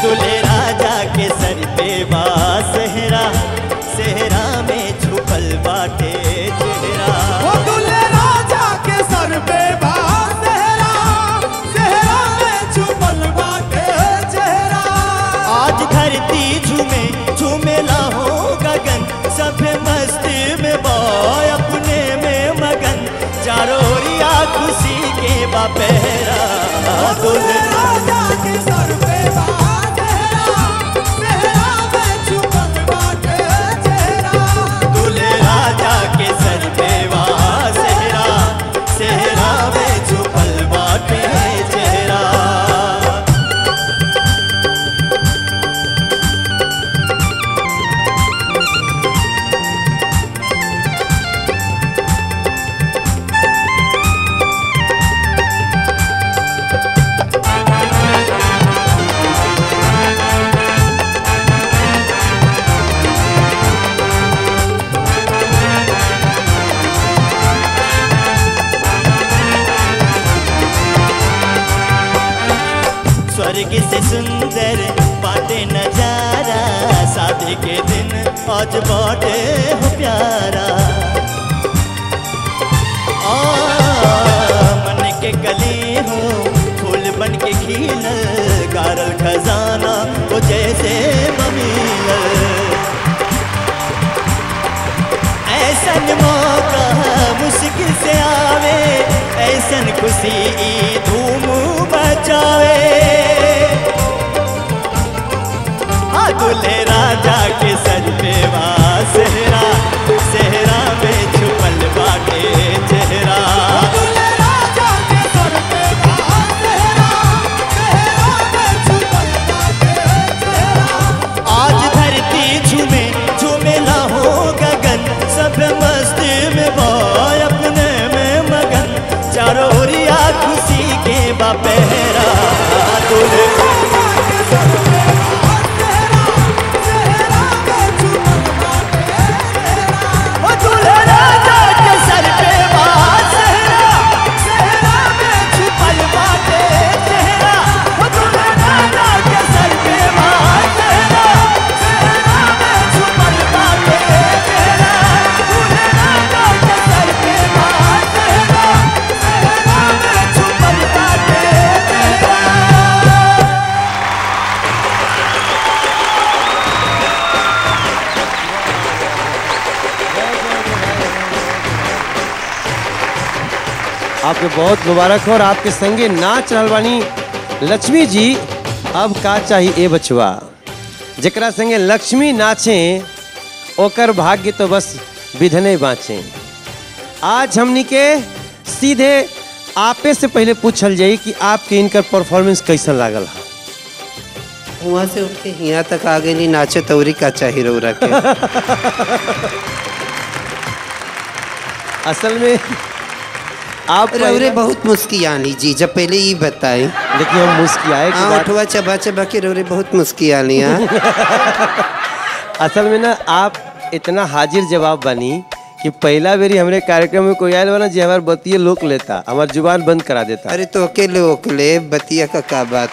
दूल्हे राजा के सर पे बा सेहरा, सेहरा में छुपल बाटे चेहरा। वो दूल्हे राजा के सर पे बा सेहरा, सेहरा में छुपल बाटे चेहरा। आज धरती झूमे झूमेला हो गगन, सभे मस्ती में बॉय अपने में मगन, चारों ओरिया खुशी के बापहरा। दूल्हे राजा के सर पे बा सेहरा, सेहरा में छुपल बाटे चेहरा। दूल्हे राजा के सर पे बा सेहरा, सेहरा में छुपल बाटे चेहरा। स्वर्ग से सुंदर बाटे नजारा, शादी के दिन आज बाटे हो प्यारा। आ, मन के गली हो फूल बन के खिलल, गारल खजाना वो जैसे ममीलल। ऐसन मौका मुश्किल से आवे, ऐसन खुशी ई धूम मचावे। आ दूल्हे राजा के सर पे बा सेहरा, सेहरा में छुपल बाटे चेहरा। दूल्हे राजा के सर पे बा सेहरा, सेहरा में छुपल बाटे चेहरा। आज धरती झूमे झूमेला हो गगन, सब मस्ती में बॉय अपने में मगन, चारों ओरिया खुशी के बापहरा। दूल्हे दूल्हे राजा के सर पे बा सेहरा, सेहरा में छुपल बाटे चेहरा। दूल्हे राजा के सर पे बा सेहरा, सेहरा में छुपल बाटे चेहरा। दूल्हे राजा के सर पे बा सेहरा, सेहरा में छुपल बाटे चेहरा। आपके बहुत मुबारक हो। और आपके संगे नाच रहल बानी लक्ष्मी जी। अब का चाहिए ए बचवा, जकरा संगे लक्ष्मी नाचे ओकर भाग्य तो बस विधने बाँचे। आज हमनी के सीधे आपे से पहले पूछल जाई कि आपके इनकर परफॉर्मेंस कैसन लागल है। वहाँ से उठ के यहाँ तक आ गई, नहीं नाचे तौरी का चाहिए रौरा के। असल में आप रौरे बहुत मुस्कियानी जी, जब पहले ये बताई। लेकिन हम मुस्कियाए की हाँ, बात- उठवा चबा चबा के रौरे बहुत मुस्कियानी। हाँ असल में ना आप इतना हाजिर जवाब बनी कि पहला बेरी हमरे कार्यक्रम में कोई आयल बना जी हमार बतिये लोक लेता, हमार जुबान बंद करा देता। अरे तो अकेले ओकले बतिया का का बात।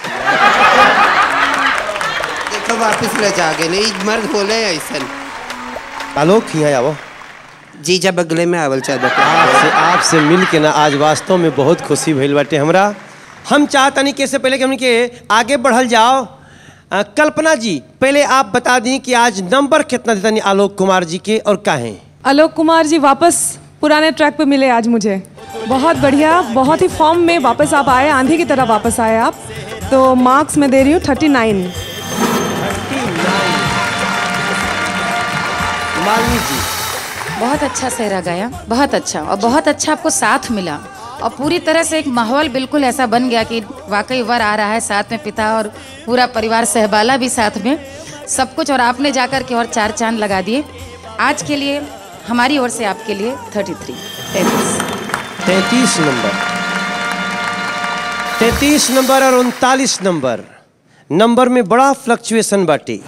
देखो वापस ले जा गए, नहीं मर्द बोले ऐसा। आलोक ही है आवो जी, जब अगले में आवल चाहता आपसे आपसे मिल के ना आज वास्तव में बहुत खुशी भइल बाटे हमरा। हम चाहतनी कि इससे पहले कि हमनी के आगे बढ़ल जाओ, आ, कल्पना जी पहले आप बता दी कि आज नंबर कितना देता आलोक कुमार जी के और काहे। आलोक कुमार जी वापस पुराने ट्रैक पे मिले आज मुझे। बहुत बढ़िया, बहुत ही फॉर्म में वापस आप आए, आंधी की तरह वापस आए आप। तो मार्क्स मैं दे रही हूँ थर्टी नाइन। मालिनी जी बहुत अच्छा सेहरा गाया, बहुत अच्छा, और बहुत अच्छा आपको साथ मिला, और पूरी तरह से एक माहौल बिल्कुल ऐसा बन गया कि वाकई वर आ रहा है, साथ में पिता और पूरा परिवार सहबाला भी साथ में, सब कुछ। और आपने जाकर के और चार चांद लगा दिए। आज के लिए हमारी ओर से आपके लिए थर्टी थ्री तैंतीस तैंतीस नंबर तैंतीस नंबर और उनतालीस नंबर नंबर में बड़ा फ्लक्चुएशन बाटी,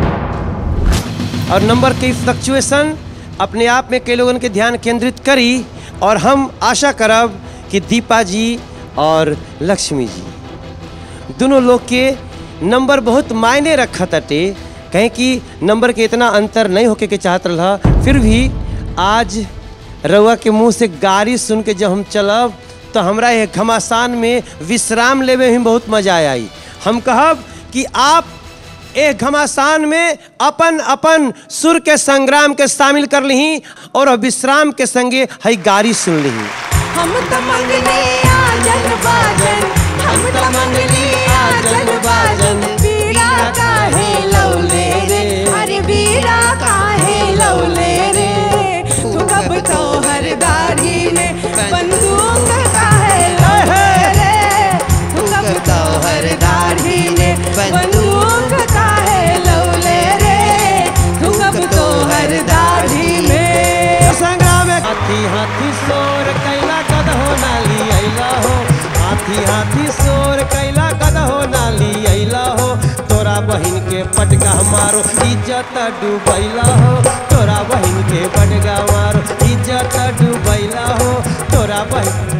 और नंबर की फ्लक्चुएशन अपने आप में कई लोगों के ध्यान केंद्रित करी। और हम आशा करब कि दीपा जी और लक्ष्मी जी दोनों लोग के नंबर बहुत मायने रखा तटे, कहें कि नंबर के इतना अंतर नहीं होके के चाहत रहा, फिर भी आज रउआ के मुंह से गाड़ी सुन के जब हम चलब तो हमरा ये घमासान में विश्राम लेवे में बहुत मजा आई। हम कहब कि आप एक घमासान में अपन अपन सुर के संग्राम के शामिल कर ली और विश्राम के संगे हई गाड़ी सुन ली। हम तो मंगले आजन बाजन, हम तो मंगले आजन बाजन, बीड़ा काहे लौले रे, अरे बीड़ा काहे लौले रे, तू कब तो हर दाढ़ी ने बंदूक काहे लौले रे, तू कब तो हर दाढ़ी ने बंदूक काहे लौले रे, तू कब तो हर दाढ़ी में संग्राम में हाथी हाथी सोर कैला कद हो नाली अइला हो, हाथी हाथी सोर कैला कद हो नाली अइला हो, तोरा बहिन के पटका मारो इज्जत डूबैला हो, तोरा बहिन के पटका मारो इज्जत डूबैला हो, तोरा बहिन।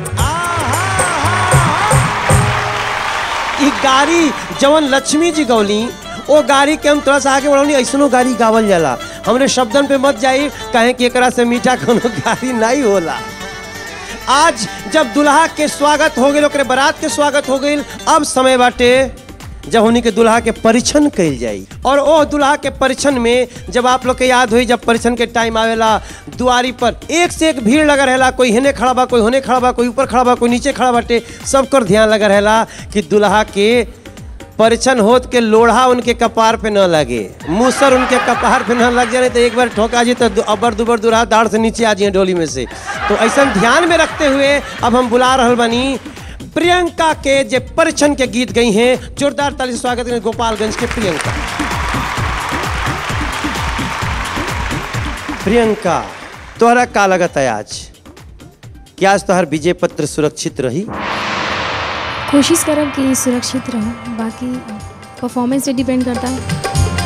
ई गाड़ी जवन लक्ष्मी जी गौली वो गाड़ी के हम थोड़ा सा आगे बढ़ौनी, ऐसनो गाड़ी गावल जाला, हमरे शब्दन पे मत जाई, कहें कि एकरा से मीठा कोनो गाड़ी नहीं होला। आज जब दुल्हा के स्वागत हो गई, ओकरे बारात के स्वागत हो गई, अब समय बाटे जब उन्हीं के दुल्हा के परीक्षण कइल जाई। और ओ दुल्हा के परीक्षण में जब आप लोग के याद हुई, जब परीक्षण के टाइम आवेला दुआरी पर एक से एक भीड़ लगा रहेला, कोई हेने खड़ा बा, कोई होने खड़ा बा, कोई ऊपर खड़ा बा, कोई नीचे खड़ा बाटे, सबकर ध्यान लगा रहेला कि दुल्हा के परीक्षण होत के लोढ़ा उनके कपार पे न लगे, मूसर उनके कपार पे न लग जाए, तो एक बार ठोका जी तो अबर दुबर दुल्हा दाढ़ से नीचे आ जाए डोली में से। तो ऐसा ध्यान में रखते हुए अब हम बुला रहल बनी प्रियंका के जे परीक्षण के गीत गई हैं। जोरदार ताली से स्वागत करें गोपालगंज के प्रियंका। प्रियंका, तोहरा का लगत है आज, क्या आज तोहर विजय पत्र सुरक्षित रही? कोशिश करब कि सुरक्षित रहो, बाकी परफॉर्मेंस पे डिपेंड करता है।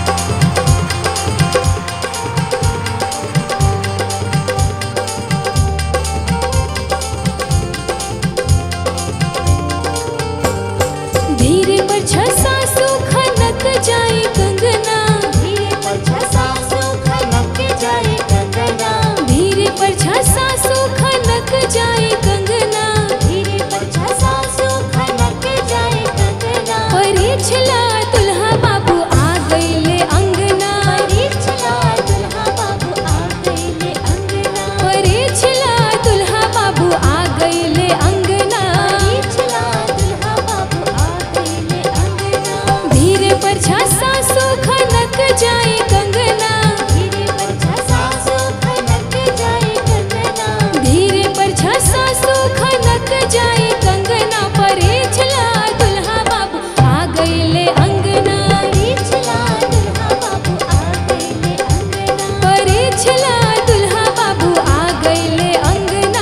धीरे पर छसा सुखनक जाए कंगना, धीरे पर छसा सुखनक जाए कंगना, धीरे पर छसा सुखनक जाए कंगना, धीरे पर छसा सुखनक जाए कंगना, परीछला दुल्हा बाबू आ गइले अंगना, परीछला दुल्हा बाबू आ गइले अंगना, परीछला दुल्हा बाबू आ गइले अंगना, परीछला दुल्हा बाबू आ गइले अंगना, धीरे पर छसा सुखनक जाए कंगना, धीरे पर छसा सुखनक जाए कंगना, धीरे पर छसा सुखनक जाए कंगना, परीछला दुल्हा बाबू आ गइले अंगना, परीछला दुल्हा बाबू आ गइले अंगना, परीछला दुल्हा बाबू आ गइले अंगना।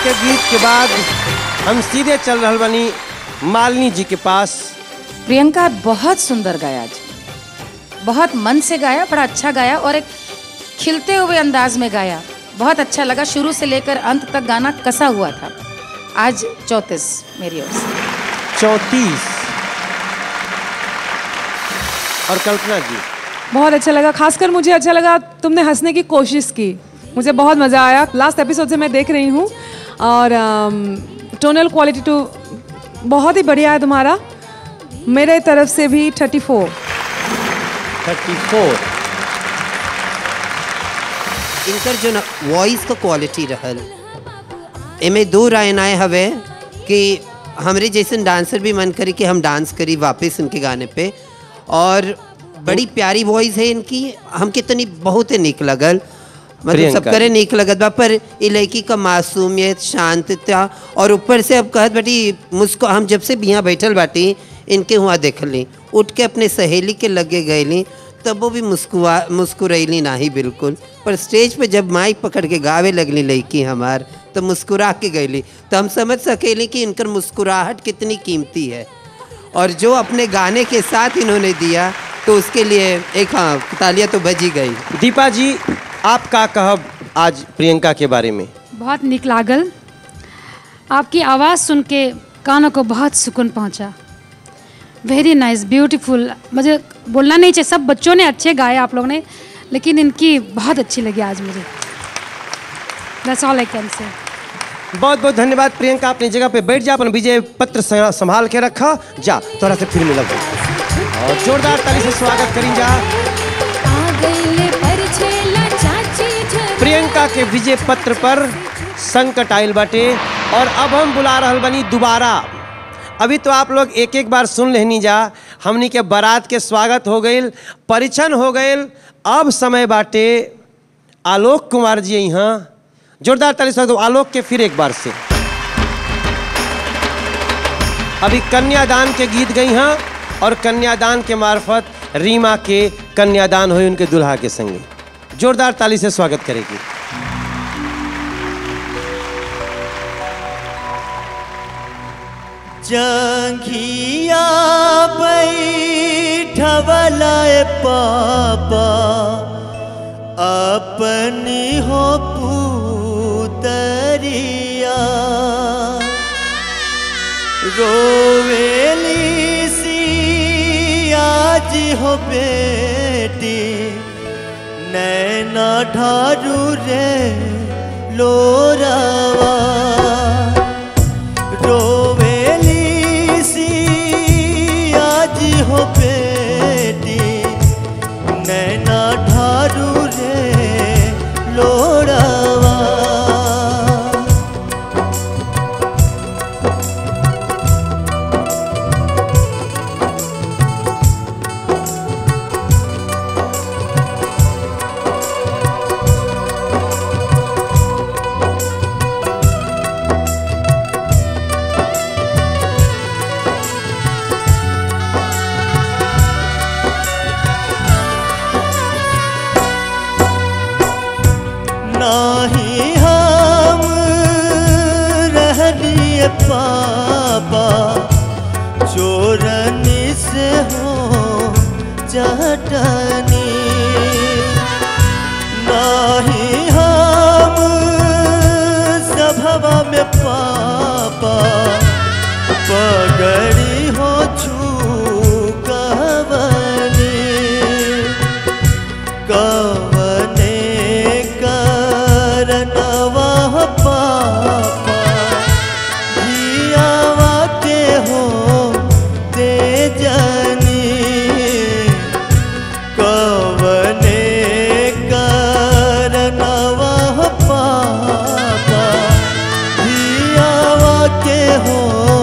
के गीत के बाद हम सीधे चल रहे बनी मालिनी जी के पास। प्रियंका बहुत सुंदर गाया आज, बहुत मन से गाया, बड़ा अच्छा गाया और एक खिलते हुए अंदाज में गाया। बहुत अच्छा लगा, शुरू से लेकर अंत तक गाना कसा हुआ था। आज चौंतीस मेरी ओर से। चौंतीस। और कल्पना जी? बहुत अच्छा लगा, खासकर मुझे अच्छा लगा तुमने हंसने की कोशिश की, मुझे बहुत मज़ा आया। लास्ट एपिसोड से मैं देख रही हूँ और टोनल क्वालिटी तो बहुत ही बढ़िया है तुम्हारा। मेरे तरफ से भी थर्टी फोर। थर्टी फोर। इनकर जो वॉइस का क्वालिटी रहल एमे दो राय नाय हवे कि हमरे जैसे डांसर भी मन करी कि हम डांस करी वापस उनके गाने पे। और बड़ी प्यारी वॉइस है इनकी, हम कितनी बहुत ही निक लगल, मतलब सब करे निक लगत बा। पर ये लड़की का मासूमियत, शांतता और ऊपर से अब कहत बाटी मुस्को, हम जब से यहाँ बैठल बाटी इनके हुआ देखली, उठ के अपने सहेली के लगे गईली तब वो भी मुस्कुआ मुस्कुरैली नाही बिल्कुल। पर स्टेज पे जब माइक पकड़ के गावे लगली लड़की हमार तो मुस्कुरा के गईली, तो हम समझ सकेली कि इनकर मुस्कुराहट कितनी कीमती है। और जो अपने गाने के साथ इन्होंने दिया तो उसके लिए एक हाँ तालियां तो बजी गई। दीपा जी, आप का कहब आज प्रियंका के बारे में? बहुत निक लागल, आपकी आवाज़ सुन के कानों को बहुत सुकून पहुंचा। Very nice, beautiful. मुझे बोलना नहीं चाहिए, सब बच्चों ने अच्छे गाए आप लोगों ने, लेकिन इनकी बहुत अच्छी लगी आज मुझे। That's all I can say. बहुत बहुत धन्यवाद प्रियंका, अपनी जगह पे बैठ जा, अपन विजय पत्र संभाल के रखा जा, थोड़ा से फिर मिलब और जोरदार ताली से स्वागत करी जा प्रियंका के विजय पत्र पर संकट आयल बाटे। और अब हम बुला रहल बनी दोबारा। अभी तो आप लोग एक एक बार सुन लेनी जा, हमनी के बारात के स्वागत हो गई, परिचन हो गई। अब समय बाटे आलोक कुमार जी यहाँ, जोरदार ताली से आलोक के फिर एक बार से। अभी कन्यादान के गीत गई हैं और कन्यादान के मार्फत रीमा के कन्यादान हुई उनके दुल्हा के संगे। जोरदार ताली से स्वागत करेगी। जंघिया बैठवलाए पापा अपनी हो पुतरिया, रोवेली सी आज हो बेटी नैना ढारू रे लोरावा, रोवेली सी आज हो बेटी नैना ढारू रे लोरावा। नाही हम रहनिए पापा चोरनी से हो चटनी, नाही हम सभवा में पापा पगड़ी हो छूकवनी, कवने करनवा पापा धियावा के हो तेजनी, कवने करनवा पापा धियावा के हो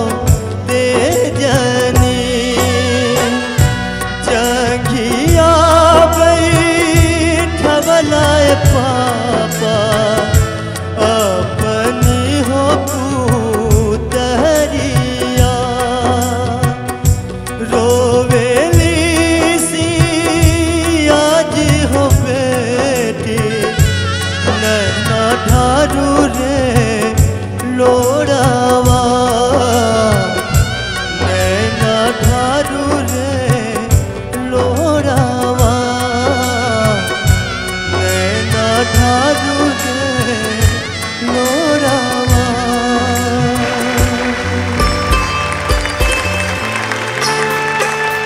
तेजनी, जंघिया बैठवलाए पापा अपनी हो पुतरिया, रोवेली सी आज हो बेटी नैना ढारू रे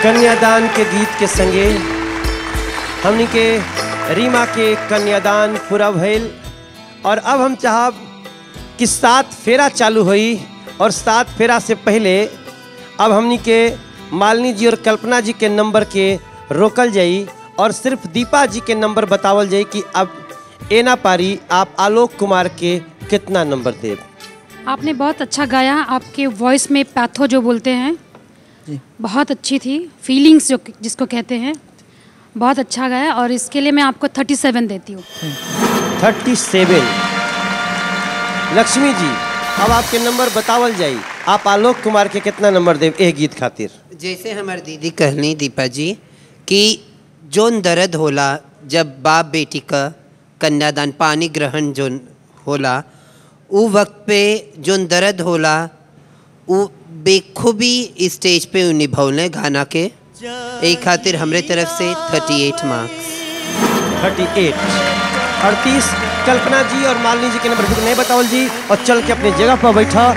कन्यादान के गीत के संगे हमनी के रीमा के कन्यादान पूरा भइल और अब हम चाहब कि सात फेरा चालू हुई और सात फेरा से पहले अब हमनी के मालिनी जी और कल्पना जी के नंबर के रोकल जाई और सिर्फ दीपा जी के नंबर बतावल जाई कि अब एना पारी आप आलोक कुमार के कितना नंबर देव। आपने बहुत अच्छा गाया, आपके वॉइस में पैथो जो बोलते हैं बहुत अच्छी थी, फीलिंग्स जो जिसको कहते हैं, बहुत अच्छा गाया और इसके लिए मैं आपको थर्टी सेवन देती हूँ। थर्टी सेवन। लक्ष्मी जी अब आपके नंबर बतावल जाई, आप आलोक कुमार के कितना नंबर देव ए गीत खातिर। जैसे हमार दीदी कहनी दीपा जी कि जोन दर्द होला जब बाप बेटी का कन्यादान पानी ग्रहण जोन होला उ वक्त पे जोन दर्द होला उ बेखूबी स्टेज पे निभौले गाना के एक खातिर हमरे तरफ से अड़तीस मार्क्स। अड़तीस अड़तीस कल्पना जी और मालिनी जी के नंबर फिर नहीं बतावल जी और चल के अपनी जगह पर बैठा।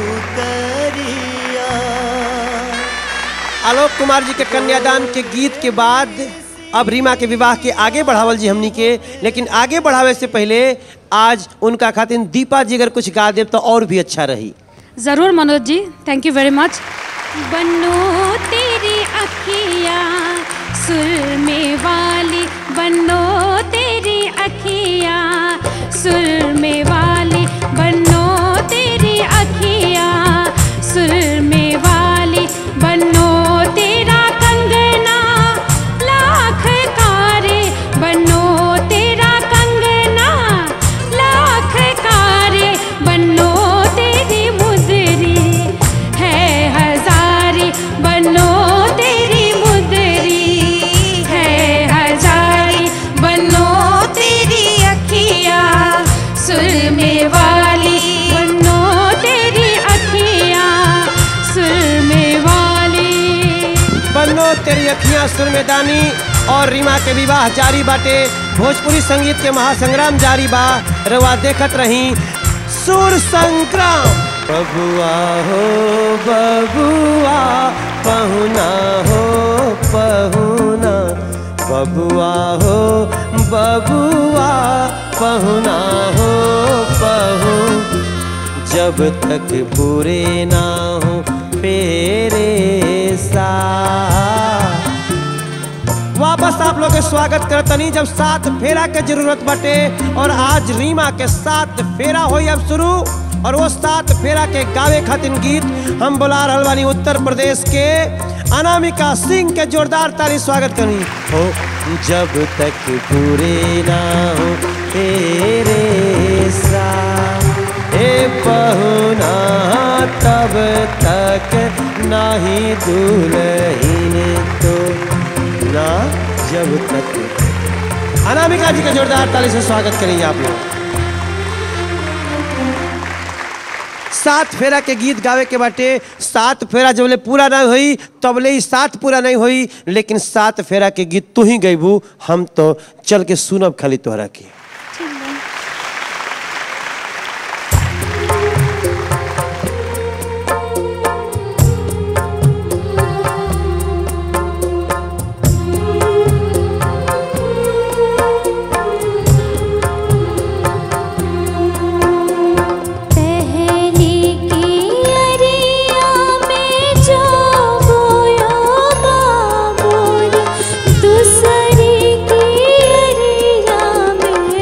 आलोक कुमार जी के कन्यादान के गीत के बाद अब रीमा के विवाह के आगे बढ़ावल जी हमनी के, लेकिन आगे बढ़ावे से पहले आज उनका खातिर दीपा जी अगर कुछ गा दे तो और भी अच्छा रही। ज़रूर Manoj ji, thank you very मच। बनो तेरी अखियाँ सुरमे वाली, बनो तेरी अखियाँ सुरमे वाली, बनो तेरी अखियाँ सुरमे वाली, बनो तेरा कंगना लाख कारे, बनो तेरा कंगना लाख कारे, बनो तेरी मुदरी है हजारी, बनो तेरी मुदरी है हजारी, बनो तेरी अखियाँ सुरमे वाली, बनो तेरी अखियाँ सुरमे वाली। बनो तेरी अखियाँ सुरमेदानी और रीमा के विवाह जारी बाटे, भोजपुरी संगीत के महासंग्राम जारी बा, रवा देखत रही सुर संग्राम। बबुआ हो बबुआ पहुना हो पहुना, बबुआ हो बबुआ पहुना हो पहु, जब तक पूरे ना हो फेरे सा। वापस आप लोग के स्वागत करतनी जब सात फेरा के जरूरत बाटे और आज रीमा के सात फेरा होई अब शुरू और वो सात फेरा के गावे खातिर गीत हम बुला रहल बानी उत्तर प्रदेश के अनामिका सिंह के जोरदार ताली स्वागत करी हो। जब तक पूरे ना हो तेरे साथ ए पहुना, तब तक नाही दुल्हन तो ना, जब तक। अनामिका जी का जोरदार ताली से स्वागत करेंगे आप लोग। सात फेरा के गीत गावे के बाटे, सात फेरा जब ले पूरा नहीं हुई तब ले सात पूरा नहीं हुई, लेकिन सात फेरा के गीत तू ही गईबू, हम तो चल के सुनब खाली तोहरा के। दूसरी की अरिया में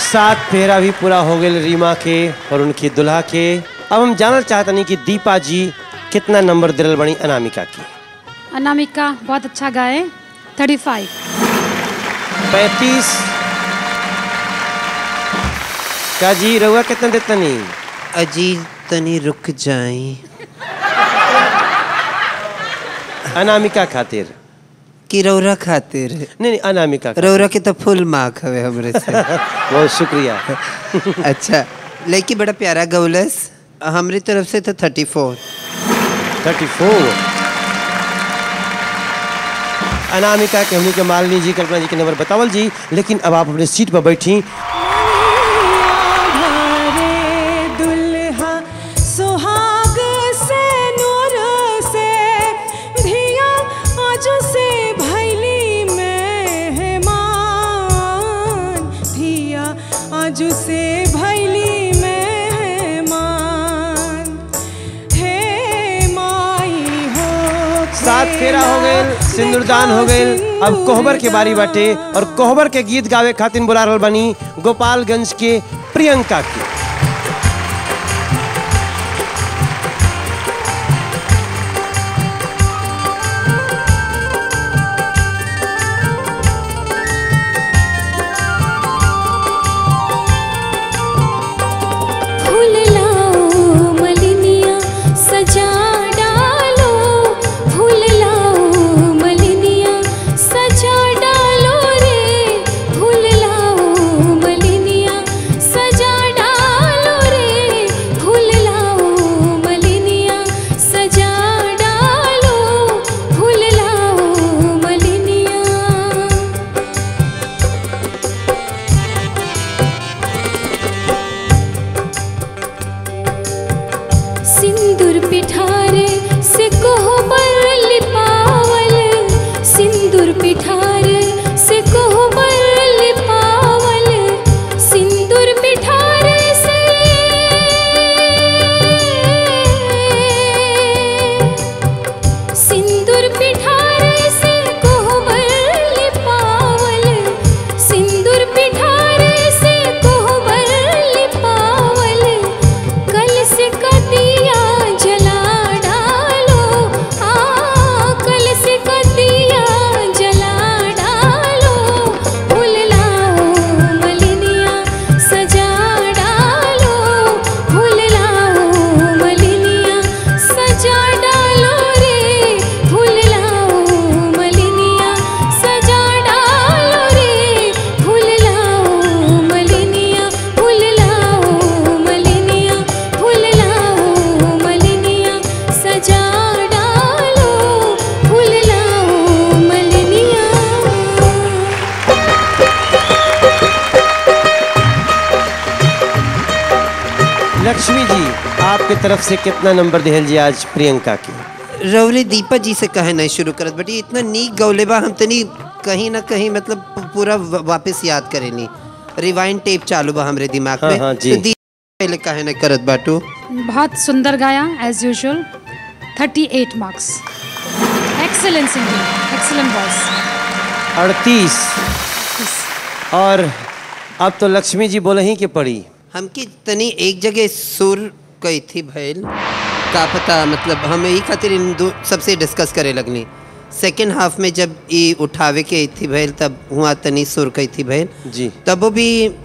सात फेरा भी पूरा हो गए रीमा के और उनकी दुल्हा के। अब हम जानना चाहते नहीं कि दीपा जी कितना नंबर दिल बनी अनामिका की। अनामिका बहुत अच्छा गाए, थर्टी फाइव। पैंतीस। का जी रहुआ कितना देता नहीं? अजी तनी रुक जाए। अनामिका खातिर कि रौरा खातिर? नहीं नहीं अनामिका रौरा के तो फुल मार्क हवे हमरे से। बहुत शुक्रिया। अच्छा लड़की बड़ा प्यारा गौलस, हमारी तरफ से तो thirty four. Thirty four. Anamika के हमने के मालिनी जी कल्पना जी के नंबर बतावल जी, लेकिन अब आप अपने सीट पर बैठी। सात फेरा हो गए, सिंदूरदान हो गए। अब कोहबर के बारी बाटे और कोहबर के गीत गावे खातिर बुला रहल बनी गोपालगंज के प्रियंका की। लक्ष्मी जी आपके तरफ से कितना नंबर दिहल जी आज प्रियंका की? रौरे दीपा जी से कहे नहीं शुरू करत बटी, इतना नीक गौलेबा हम तनी कहीं ना कहीं मतलब पूरा वापस याद करेनी। रिवाइंड टेप चालू बा हमरे दिमाग हाँ, में। हाँ, जी। तो पहले कहे नहीं करत बाटू। बहुत सुंदर गाया as usual, thirty eight marks. Excellent singing, excellent voice. अड़तीस। और अब तो लक्ष्मी जी बोले ही कि पड़ी हमकी तनी एक जगह सुर कही थी भैल का पता, मतलब हम यही खातिर इन दो सबसे डिस्कस करे लगनी। सेकेंड हाफ में जब ये उठावे के थी भैल तब हुआ तनी सुर कही थी भैल जी, तब वो भी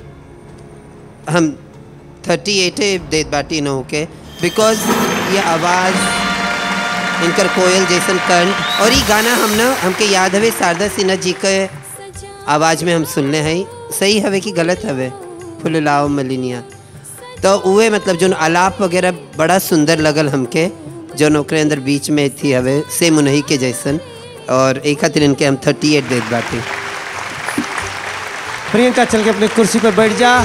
हम थर्टी एट देत बाटी न होके, बिकॉज ये आवाज़ इनकर कोयल जैसन कंठ और ये गाना हम ना हमके याद हवे शारदा सिन्हा जी के आवाज़ में हम सुनने हैं। सही हवे कि गलत हवे? फुललाओ मलिनिया तो उहे मतलब जो आलाप वगैरह बड़ा सुंदर लगल हमके, जो नौकरे अंदर बीच में थी हवे सेम उन्हीं के जैसन, और एक खातिर इनके हम थर्टी एट देत बाटी। प्रियंका चल के अपनी कुर्सी पर बैठ जा।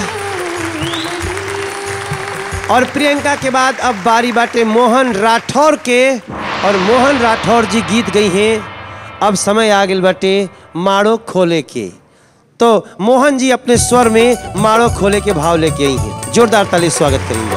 और प्रियंका के बाद अब बारी बाटे मोहन राठौर के, और मोहन राठौर जी गीत गई हैं। अब समय आ गई बाटे माड़ो खोले के, तो मोहन जी अपने स्वर में माड़ो खोले के भाव लेके आई हैं। जोरदार ताली स्वागत करेंगे।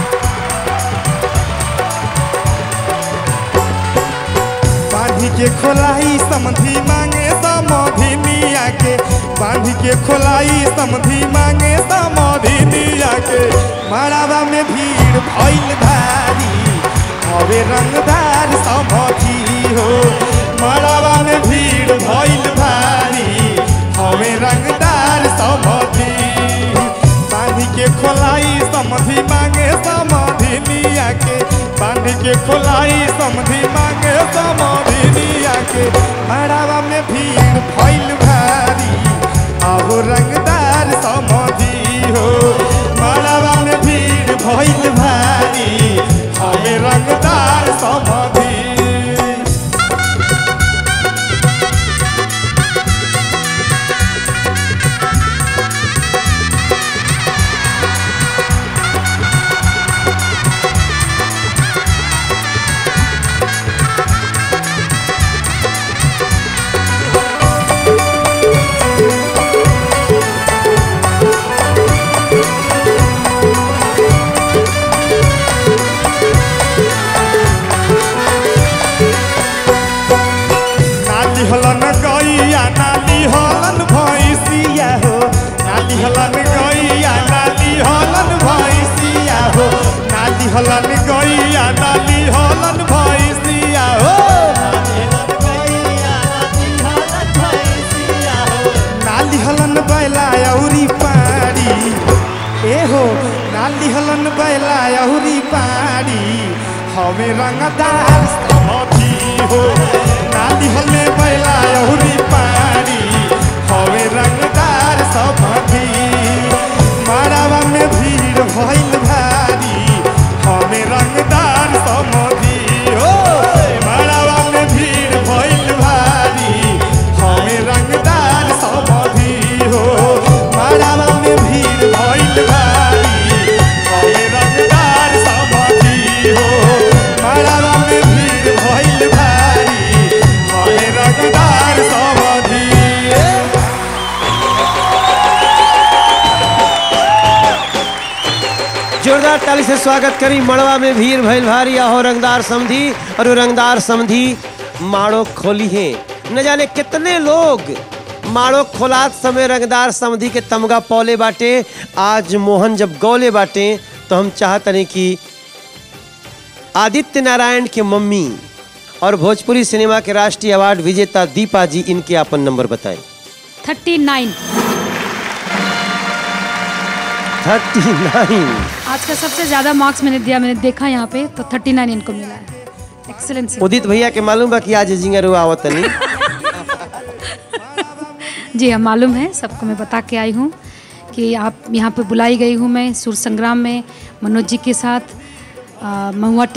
बांधी के खोलाई समधी मांगे समधी मिया के, बांधी के खोलाई समधी मांगे समधिनिया के मड़ावा में भीड़ भइल भारी हवे रंगदार समधी हो मड़ावा में भीड़ भइल भारी हवे रंगदार समधी बांध के खोलाई समधी मांगे समधिनिया के बांध के खोलाई समधी मांगे समधिनिया के मड़ावा में भीड़ भइल भारी आहो रंगदार समधी हो मड़ावा में भीड़ भइल भारी हमें रंगदार समधी हलन गैया नाली हलन भैंसिया हो नाली हलन गैया नाली हलन भैंसिया हो नाली हलन गैया नाली हलन भैंसिया हो नाली हलन बैला औरी पारी ए हो नाली हलन बैला औरी पारी हमें रंगदार समधी हो नाली हलने बैला औरी पारी हवे रंगदार समधी मड़ावा में भीड़ भइल भारी हवे रंगदार समधी हो मड़ावा में भीड़ भइल भारी हवे रंगदार समधी हो मड़ावा में भीड़ भइल भारी हवे रंगदार समधी हो मड़ावा में भीड़ भइल भारी रंगदार समधी जोरदार ताली से स्वागत करी मड़वा में भीड़ भइल भारी आहो रंगदार समधी और वो रंगदार समधी माड़ो खोली है न जाने कितने लोग माड़ो खोलात समय रंगदार समधी के तमगा पौले बाटे। आज मोहन जब गौले बाटे तो हम चाहते कि आदित्य नारायण के मम्मी और भोजपुरी सिनेमा के राष्ट्रीय अवार्ड विजेता दीपा जी इनके अपन नंबर बताएं। थर्टी नाइन थर्टी नाइन आज का सबसे ज्यादा मार्क्स मैंने दिया, मैंने देखा यहाँ पे तो थर्टी नाइन इनको मिला है। एक्सीलेंट। उदित भैया के मालूम बा कि आज जिंगर आवत नहीं जी हाँ मालूम है सबको, मैं बता के आई हूँ कि आप यहाँ पे बुलाई गई हूँ मैं सुर संग्राम में मनोज जी के साथ महुआ